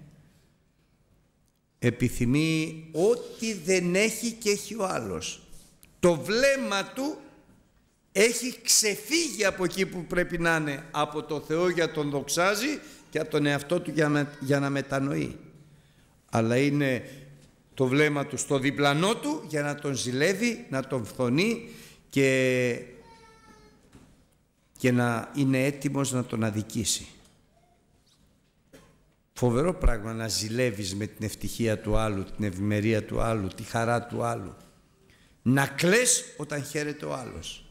Επιθυμεί ό,τι δεν έχει και έχει ο άλλος. Το βλέμμα του έχει ξεφύγει από εκεί που πρέπει να είναι, από το Θεό για τον δοξάζει και από τον εαυτό του για να μετανοεί. Αλλά είναι το βλέμμα του στο διπλανό του για να τον ζηλεύει, να τον φθονεί και να είναι έτοιμος να τον αδικήσει. Φοβερό πράγμα να ζηλεύεις με την ευτυχία του άλλου, την ευημερία του άλλου, τη χαρά του άλλου. Να κλαις όταν χαίρεται ο άλλος.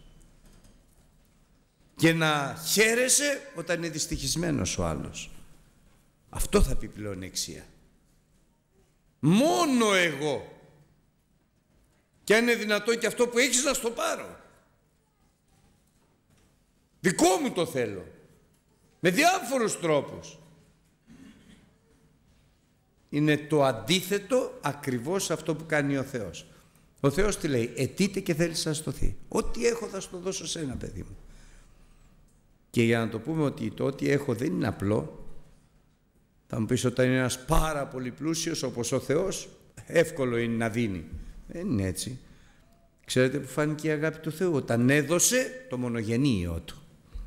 Και να χαίρεσαι όταν είναι δυστυχισμένος ο άλλος. Αυτό θα πει πλεονεξία. Μόνο εγώ. Και αν είναι δυνατό και αυτό που έχεις να στο πάρω. Δικό μου το θέλω. Με διάφορους τρόπους. Είναι το αντίθετο ακριβώς αυτό που κάνει ο Θεός. Ο Θεός τι λέει? Αιτείτε και θέλεις να στοθεί. Ό,τι έχω θα στο δώσω σε ένα, παιδί μου. Και για να το πούμε ότι το ό,τι έχω δεν είναι απλό, θα μου πεις όταν είναι ένας πάρα πολύ πλούσιος όπως ο Θεός, εύκολο είναι να δίνει. Δεν είναι έτσι. Ξέρετε που φάνηκε η αγάπη του Θεού? Όταν έδωσε το μονογενή Υιό του.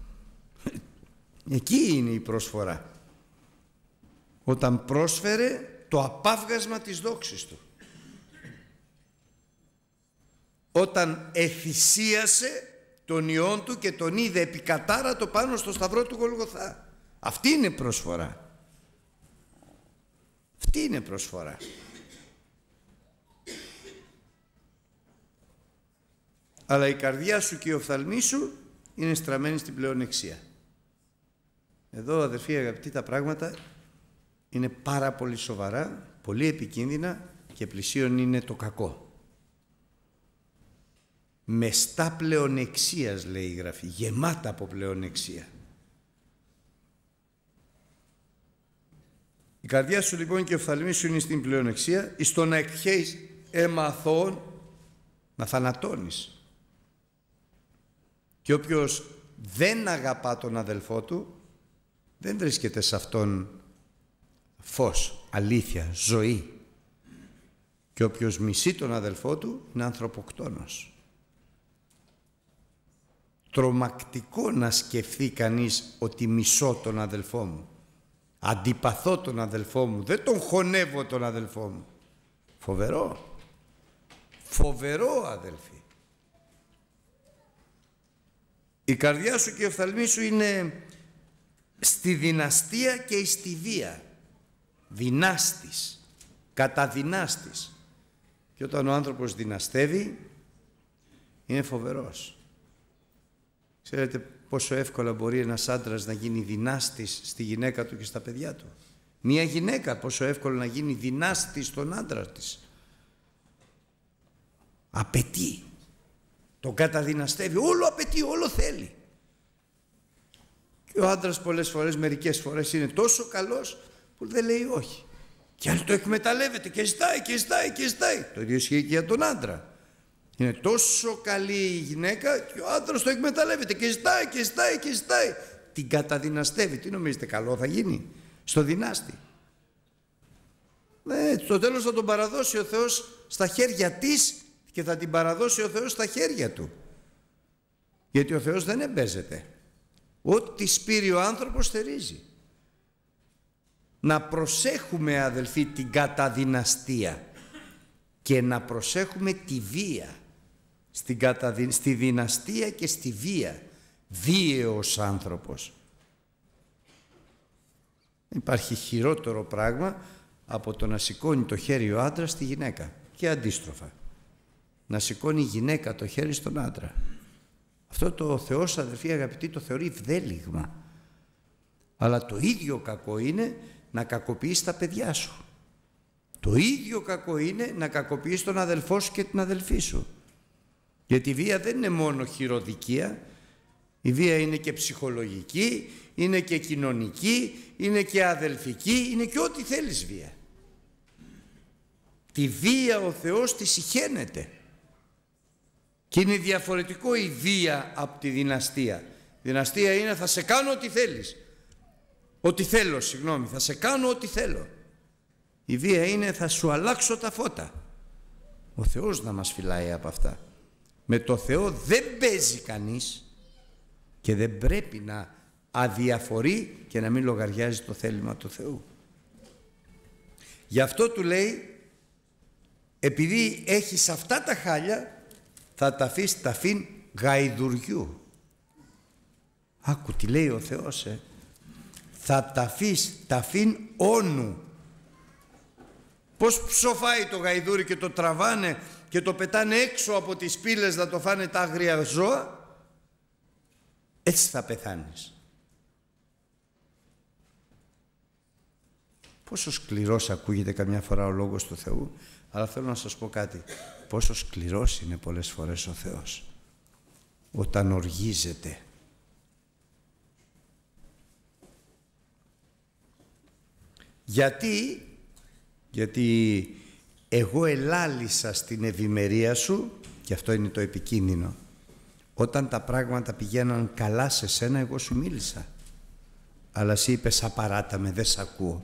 Εκεί είναι η προσφορά. Όταν πρόσφερε το απάβγασμα της δόξης του. Όταν εθυσίασε τον Υιόν του και τον είδε επικατάρατο πάνω στο σταυρό του Γολγοθά. Αυτή είναι προσφορά. Αυτή είναι προσφορά. Αλλά η καρδιά σου και η οφθαλμή σου είναι στραμμένη στην πλεονεξία. Εδώ αδερφοί αγαπητοί τα πράγματα είναι πάρα πολύ σοβαρά, πολύ επικίνδυνα και πλησίον είναι το κακό. μεστά πλεονεξίας, λέει η Γραφή, γεμάτα από πλεονεξία. Η καρδιά σου λοιπόν και ο οφθαλμής σου είναι στην πλεονεξία, εις το να εκχέεις αίμα αθώων, να θανατώνεις. Και όποιος δεν αγαπά τον αδελφό του, δεν βρίσκεται σε αυτόν φως, αλήθεια, ζωή. Και όποιος μισεί τον αδελφό του είναι ανθρωποκτόνος. Τρομακτικό να σκεφτεί κανείς ότι μισώ τον αδελφό μου, αντιπαθώ τον αδελφό μου, δεν τον χωνεύω τον αδελφό μου. Φοβερό. Φοβερό, αδελφοί. Η καρδιά σου και η οφθαλμή σου είναι στη δυναστεία και στη βία. Δυνάστης, καταδυνάστης. Και όταν ο άνθρωπος δυναστεύει, είναι φοβερός. Ξέρετε πόσο εύκολα μπορεί ένας άντρας να γίνει δυνάστης στη γυναίκα του και στα παιδιά του. Μια γυναίκα πόσο εύκολο να γίνει δυνάστης στον άντρα της. Απαιτεί. Τον καταδυναστεύει. Όλο απαιτεί, όλο θέλει. Και ο άντρας πολλές φορές, μερικές φορές είναι τόσο καλός που δεν λέει όχι. Και άλλοι το εκμεταλλεύεται και ζητάει και ζητάει και ζητάει. Το ίδιο ισχύει και για τον άντρα. Είναι τόσο καλή η γυναίκα και ο άντρας το εκμεταλλεύεται και ζητάει και ζητάει και ζητάει. Την καταδυναστεύει. Τι νομίζετε, καλό θα γίνει στο δυνάστη? Στο τέλος θα τον παραδώσει ο Θεός στα χέρια της και θα την παραδώσει ο Θεός στα χέρια του. Γιατί ο Θεός δεν εμπέζεται. Ό,τι σπείρει ο άνθρωπος θερίζει. Να προσέχουμε, αδελφοί, την καταδυναστία και να προσέχουμε τη βία. Στη δυναστεία και στη βία. Βίαιος άνθρωπος. Υπάρχει χειρότερο πράγμα από το να σηκώνει το χέρι ο άντρας στη γυναίκα και αντίστροφα. Να σηκώνει η γυναίκα το χέρι στον άντρα. Αυτό το Θεός, αδελφοί αγαπητοί, το θεωρεί βδέλιγμα. Αλλά το ίδιο κακό είναι να κακοποιείς τα παιδιά σου. Το ίδιο κακό είναι να κακοποιείς τον αδελφό σου και την αδελφή σου. Γιατί η βία δεν είναι μόνο χειροδικία. Η βία είναι και ψυχολογική, είναι και κοινωνική, είναι και αδελφική, είναι και ό,τι θέλεις βία. Τη βία ο Θεός τη συχαίνεται. Και είναι διαφορετικό η βία από τη δυναστεία. Η δυναστεία είναι θα σε κάνω ό,τι θέλεις. Ό,τι θέλω, συγγνώμη, θα σε κάνω ό,τι θέλω. Η βία είναι θα σου αλλάξω τα φώτα. Ο Θεός να μας φυλάει από αυτά. Με το Θεό δεν παίζει κανείς και δεν πρέπει να αδιαφορεί και να μην λογαριάζει το θέλημα του Θεού. Γι' αυτό του λέει, επειδή έχεις αυτά τα χάλια, θα τα αφήσεις ταφήν γαϊδουριού. Άκου τι λέει ο Θεός, θα τα αφήσεις ταφήν όνου. Πώς ψοφάει το γαϊδούρι και το τραβάνε και το πετάνε έξω από τις πύλες να το φάνε τα άγρια ζώα, έτσι θα πεθάνεις. Πόσο σκληρός ακούγεται καμιά φορά ο λόγος του Θεού, αλλά θέλω να σας πω κάτι. Πόσο σκληρός είναι πολλές φορές ο Θεός όταν οργίζεται. Γιατί εγώ ελάλησα στην ευημερία σου, και αυτό είναι το επικίνδυνο. Όταν τα πράγματα πηγαίναν καλά σε σένα, εγώ σου μίλησα. Αλλά εσύ είπες απαράτα με, δεν σ' ακούω.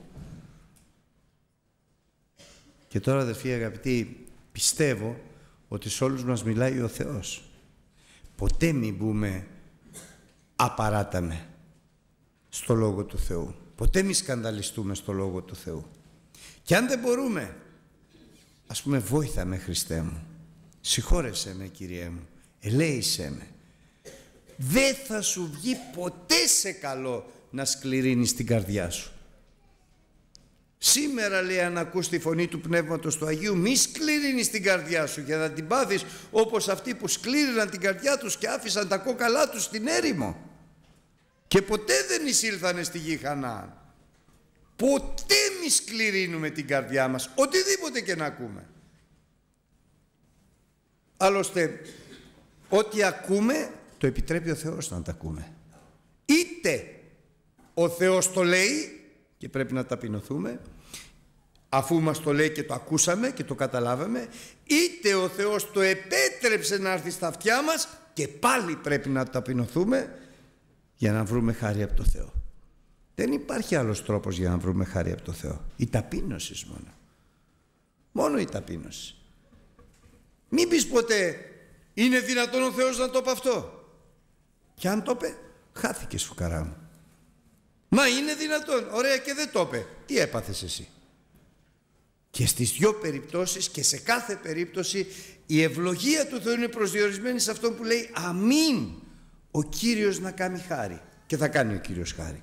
Και τώρα, αδελφοί αγαπητοί, πιστεύω ότι σε όλους μας μιλάει ο Θεός. Ποτέ μην πούμε απαράτα με στο Λόγο του Θεού. Ποτέ μην σκανδαλιστούμε στο Λόγο του Θεού. Και αν δεν μπορούμε, ας πούμε, βόηθα με Χριστέ μου, συγχώρεσέ με Κυριέ μου, ελέησέ με. Δεν θα σου βγει ποτέ σε καλό να σκληρύνεις την καρδιά σου. Σήμερα, λέει, αν ακούς τη φωνή του Πνεύματος του Αγίου, μη σκληρύνεις την καρδιά σου και θα την πάθεις όπως αυτοί που σκλήρυναν την καρδιά τους και άφησαν τα κόκαλά τους στην έρημο και ποτέ δεν εισήλθανε στη γη Χαναάν. Ποτέ μη σκληρύνουμε την καρδιά μας, οτιδήποτε και να ακούμε. Άλλωστε, ό,τι ακούμε το επιτρέπει ο Θεός να τα ακούμε. Είτε ο Θεός το λέει και πρέπει να ταπεινωθούμε, αφού μας το λέει και το ακούσαμε και το καταλάβαμε, είτε ο Θεός το επέτρεψε να έρθει στα αυτιά μας και πάλι πρέπει να ταπεινωθούμε για να βρούμε χάρη από το Θεό. Δεν υπάρχει άλλος τρόπος για να βρούμε χάρη από το Θεό. Η ταπείνωση μόνο. Μόνο η ταπείνωση. Μην πεις ποτέ είναι δυνατόν ο Θεός να το πει αυτό. Και αν το είπε, χάθηκες φουκαρά μου. Μα είναι δυνατόν, ωραία, και δεν το είπε. Τι έπαθες εσύ? Και στις δυο περιπτώσεις και σε κάθε περίπτωση η ευλογία του Θεού είναι προσδιορισμένη σε αυτόν που λέει αμήν, ο Κύριος να κάνει χάρη. Και θα κάνει ο Κύριος χάρη.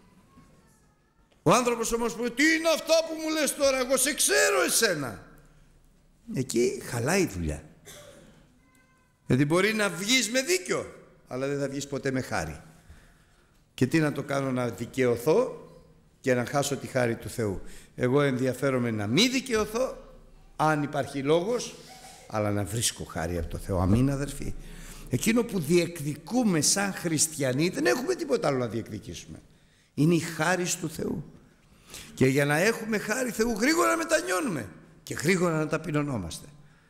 Ο άνθρωπος όμως που τι είναι αυτά που μου λες τώρα, εγώ σε ξέρω εσένα. Εκεί χαλάει η δουλειά. Γιατί μπορεί να βγεις με δίκιο, αλλά δεν θα βγεις ποτέ με χάρη. Και τι να το κάνω, να δικαιωθώ και να χάσω τη χάρη του Θεού? Εγώ ενδιαφέρομαι να μην δικαιωθώ, αν υπάρχει λόγος, αλλά να βρίσκω χάρη από το Θεό. Αμήν, αδερφοί. Εκείνο που διεκδικούμε σαν χριστιανοί, δεν έχουμε τίποτα άλλο να διεκδικήσουμε. Είναι η χάρη του Θεού. Και για να έχουμε χάρη Θεού γρήγορα να μετανιώνουμε και γρήγορα να ταπεινωνόμαστε.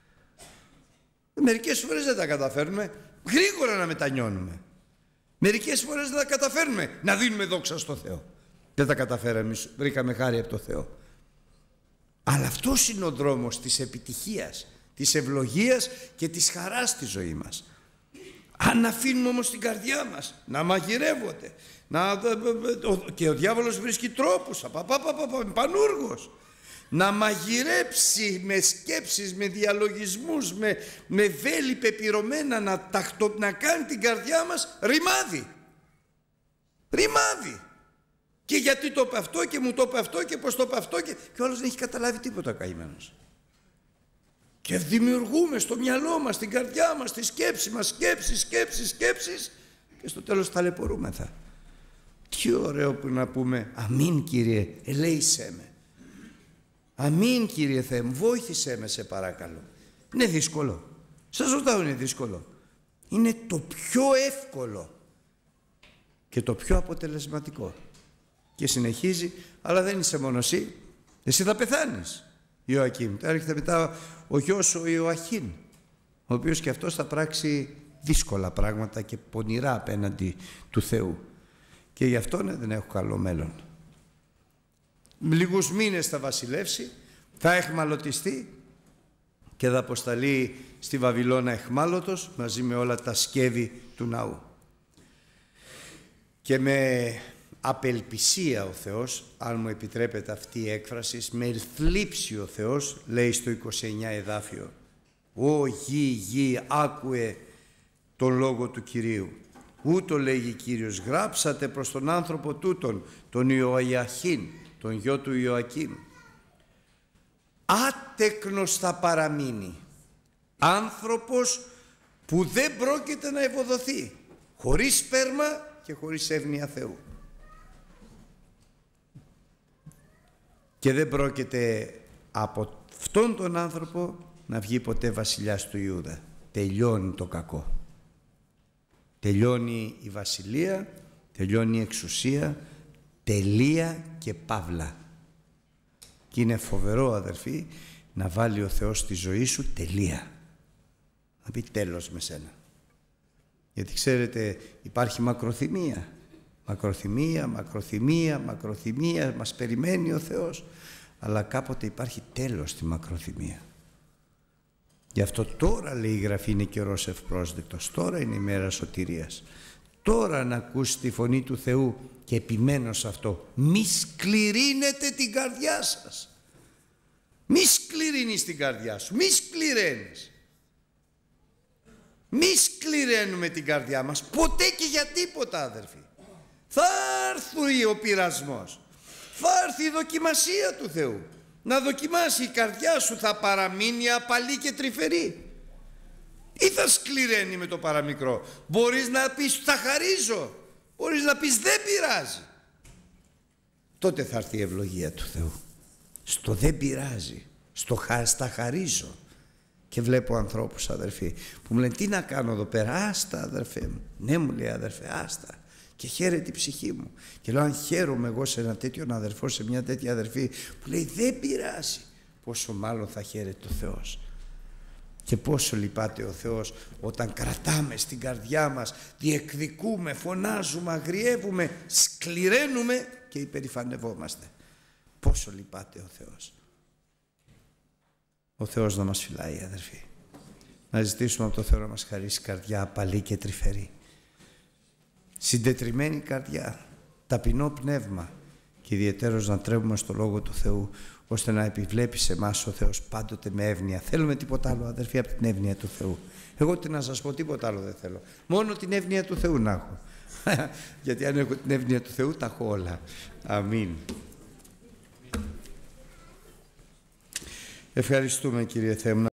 Μερικές φορές δεν τα καταφέρνουμε γρήγορα να μετανιώνουμε. Μερικές φορές δεν τα καταφέρνουμε να δίνουμε δόξα στο Θεό. Δεν τα καταφέραμε, βρήκαμε χάρη από το Θεό. Αλλά αυτός είναι ο δρόμος της επιτυχίας, της ευλογίας και της χαράς στη ζωή μας. Αν αφήνουμε όμως την καρδιά μας να μαγειρεύονται, και ο διάβολος βρίσκει τρόπους, πανούργος, να μαγειρέψει με σκέψεις, με διαλογισμούς, με βέλη πεπυρωμένα, να κάνει την καρδιά μας ρημάδι. Ρημάδι. Και γιατί το είπε αυτό και μου το είπε αυτό και πώς το είπε αυτό, και ο άλλος δεν έχει καταλάβει τίποτα, καημένος. Και δημιουργούμε στο μυαλό μας, στην καρδιά μας, στη σκέψη μας, σκέψεις και στο τέλος ταλαιπωρούμεθα. Τι ωραίο που να πούμε αμήν Κύριε, ελέησέ με. Αμήν Κύριε Θεέ μου, βοήθησέ με σε παρακαλώ. Είναι δύσκολο. Σας ρωτάω, είναι δύσκολο? Είναι το πιο εύκολο και το πιο αποτελεσματικό. Και συνεχίζει, αλλά δεν είσαι μόνο εσύ. Εσύ θα πεθάνεις, Ιωακήμ. Έρχεται μετά ο γιος ο Ιωαχήν, ο οποίος και αυτός θα πράξει δύσκολα πράγματα και πονηρά απέναντι του Θεού. Και γι' αυτό δεν έχω καλό μέλλον. Λίγους μήνες θα βασιλεύσει, θα εχμαλωτιστεί και θα αποσταλεί στη Βαβυλώνα εχμάλωτος μαζί με όλα τα σκεύη του ναού. Και με απελπισία ο Θεός, αν μου επιτρέπετε αυτή η έκφραση, με θλίψη ο Θεός λέει στο 29 εδάφιο: «Ω γη, άκουε τον λόγο του Κυρίου. Ούτω λέγει Κύριος, γράψατε προς τον άνθρωπο τούτον, τον Ιωαχήν, τον γιο του Ιωακήμ. Άτεκνος θα παραμείνει, άνθρωπος που δεν πρόκειται να ευωδοθεί, χωρίς σπέρμα και χωρίς εύνοια Θεού. Και δεν πρόκειται από αυτόν τον άνθρωπο να βγει ποτέ βασιλιάς του Ιούδα. Τελειώνει το κακό. Τελειώνει η βασιλεία, τελειώνει η εξουσία, τελεία και παύλα. Και είναι φοβερό, αδερφοί, να βάλει ο Θεός στη ζωή σου τελεία. Να πει τέλος με σένα. Γιατί ξέρετε, υπάρχει μακροθυμία. Μακροθυμία, μας περιμένει ο Θεός. Αλλά κάποτε υπάρχει τέλος στη μακροθυμία. Γι' αυτό τώρα, λέει η Γραφή, είναι καιρός ευπρόσδεκτος. Τώρα είναι η μέρα σωτηρίας. Τώρα να ακούσει τη φωνή του Θεού, και επιμένω σε αυτό. Μη σκληρύνετε την καρδιά σας. Μη σκληρύνεις την καρδιά σου. Μη σκληραίνεις. Μη σκληραίνουμε την καρδιά μας ποτέ και για τίποτα, αδερφοί. Θα έρθει ο πειρασμός. Θα έρθει η δοκιμασία του Θεού. Να δοκιμάσει η καρδιά σου, θα παραμείνει απαλή και τρυφερή ή θα σκληραίνει με το παραμικρό? Μπορείς να πεις θα χαρίζω, μπορείς να πεις δεν πειράζει. Τότε θα έρθει η ευλογία του Θεού. Στο δεν πειράζει, στα χαρίζω. Και βλέπω ανθρώπους, αδερφοί, που μου λένε τι να κάνω εδώ πέρα. Άστα, αδερφέ μου. Ναι, μου λέει, αδερφέ, άστα. Και χαίρεται η ψυχή μου. Και λέω, αν χαίρομαι εγώ σε ένα τέτοιον αδερφό, σε μια τέτοια αδερφή που λέει δεν πειράζει, πόσο μάλλον θα χαίρεται ο Θεός. Και πόσο λυπάται ο Θεός όταν κρατάμε στην καρδιά μας, διεκδικούμε, φωνάζουμε, αγριεύουμε, σκληραίνουμε και υπερηφανευόμαστε. Πόσο λυπάται ο Θεός. Ο Θεός να μας φυλάει, αδερφοί. Να ζητήσουμε από το Θεό να μας χαρίσει καρδιά απαλή και τρυφερή. Συντετριμμένη καρδιά, ταπεινό πνεύμα και ιδιαιτέρως να τρέμουμε στο Λόγο του Θεού, ώστε να επιβλέπει σε εμάς ο Θεός πάντοτε με εύνοια. Θέλουμε τίποτα άλλο, αδερφοί, από την εύνοια του Θεού. Εγώ τι να σας πω, τίποτα άλλο δεν θέλω. Μόνο την εύνοια του Θεού να έχω. Γιατί αν έχω την εύνοια του Θεού, τα έχω όλα. Αμήν. Ευχαριστούμε, Κύριε Θεέ μου.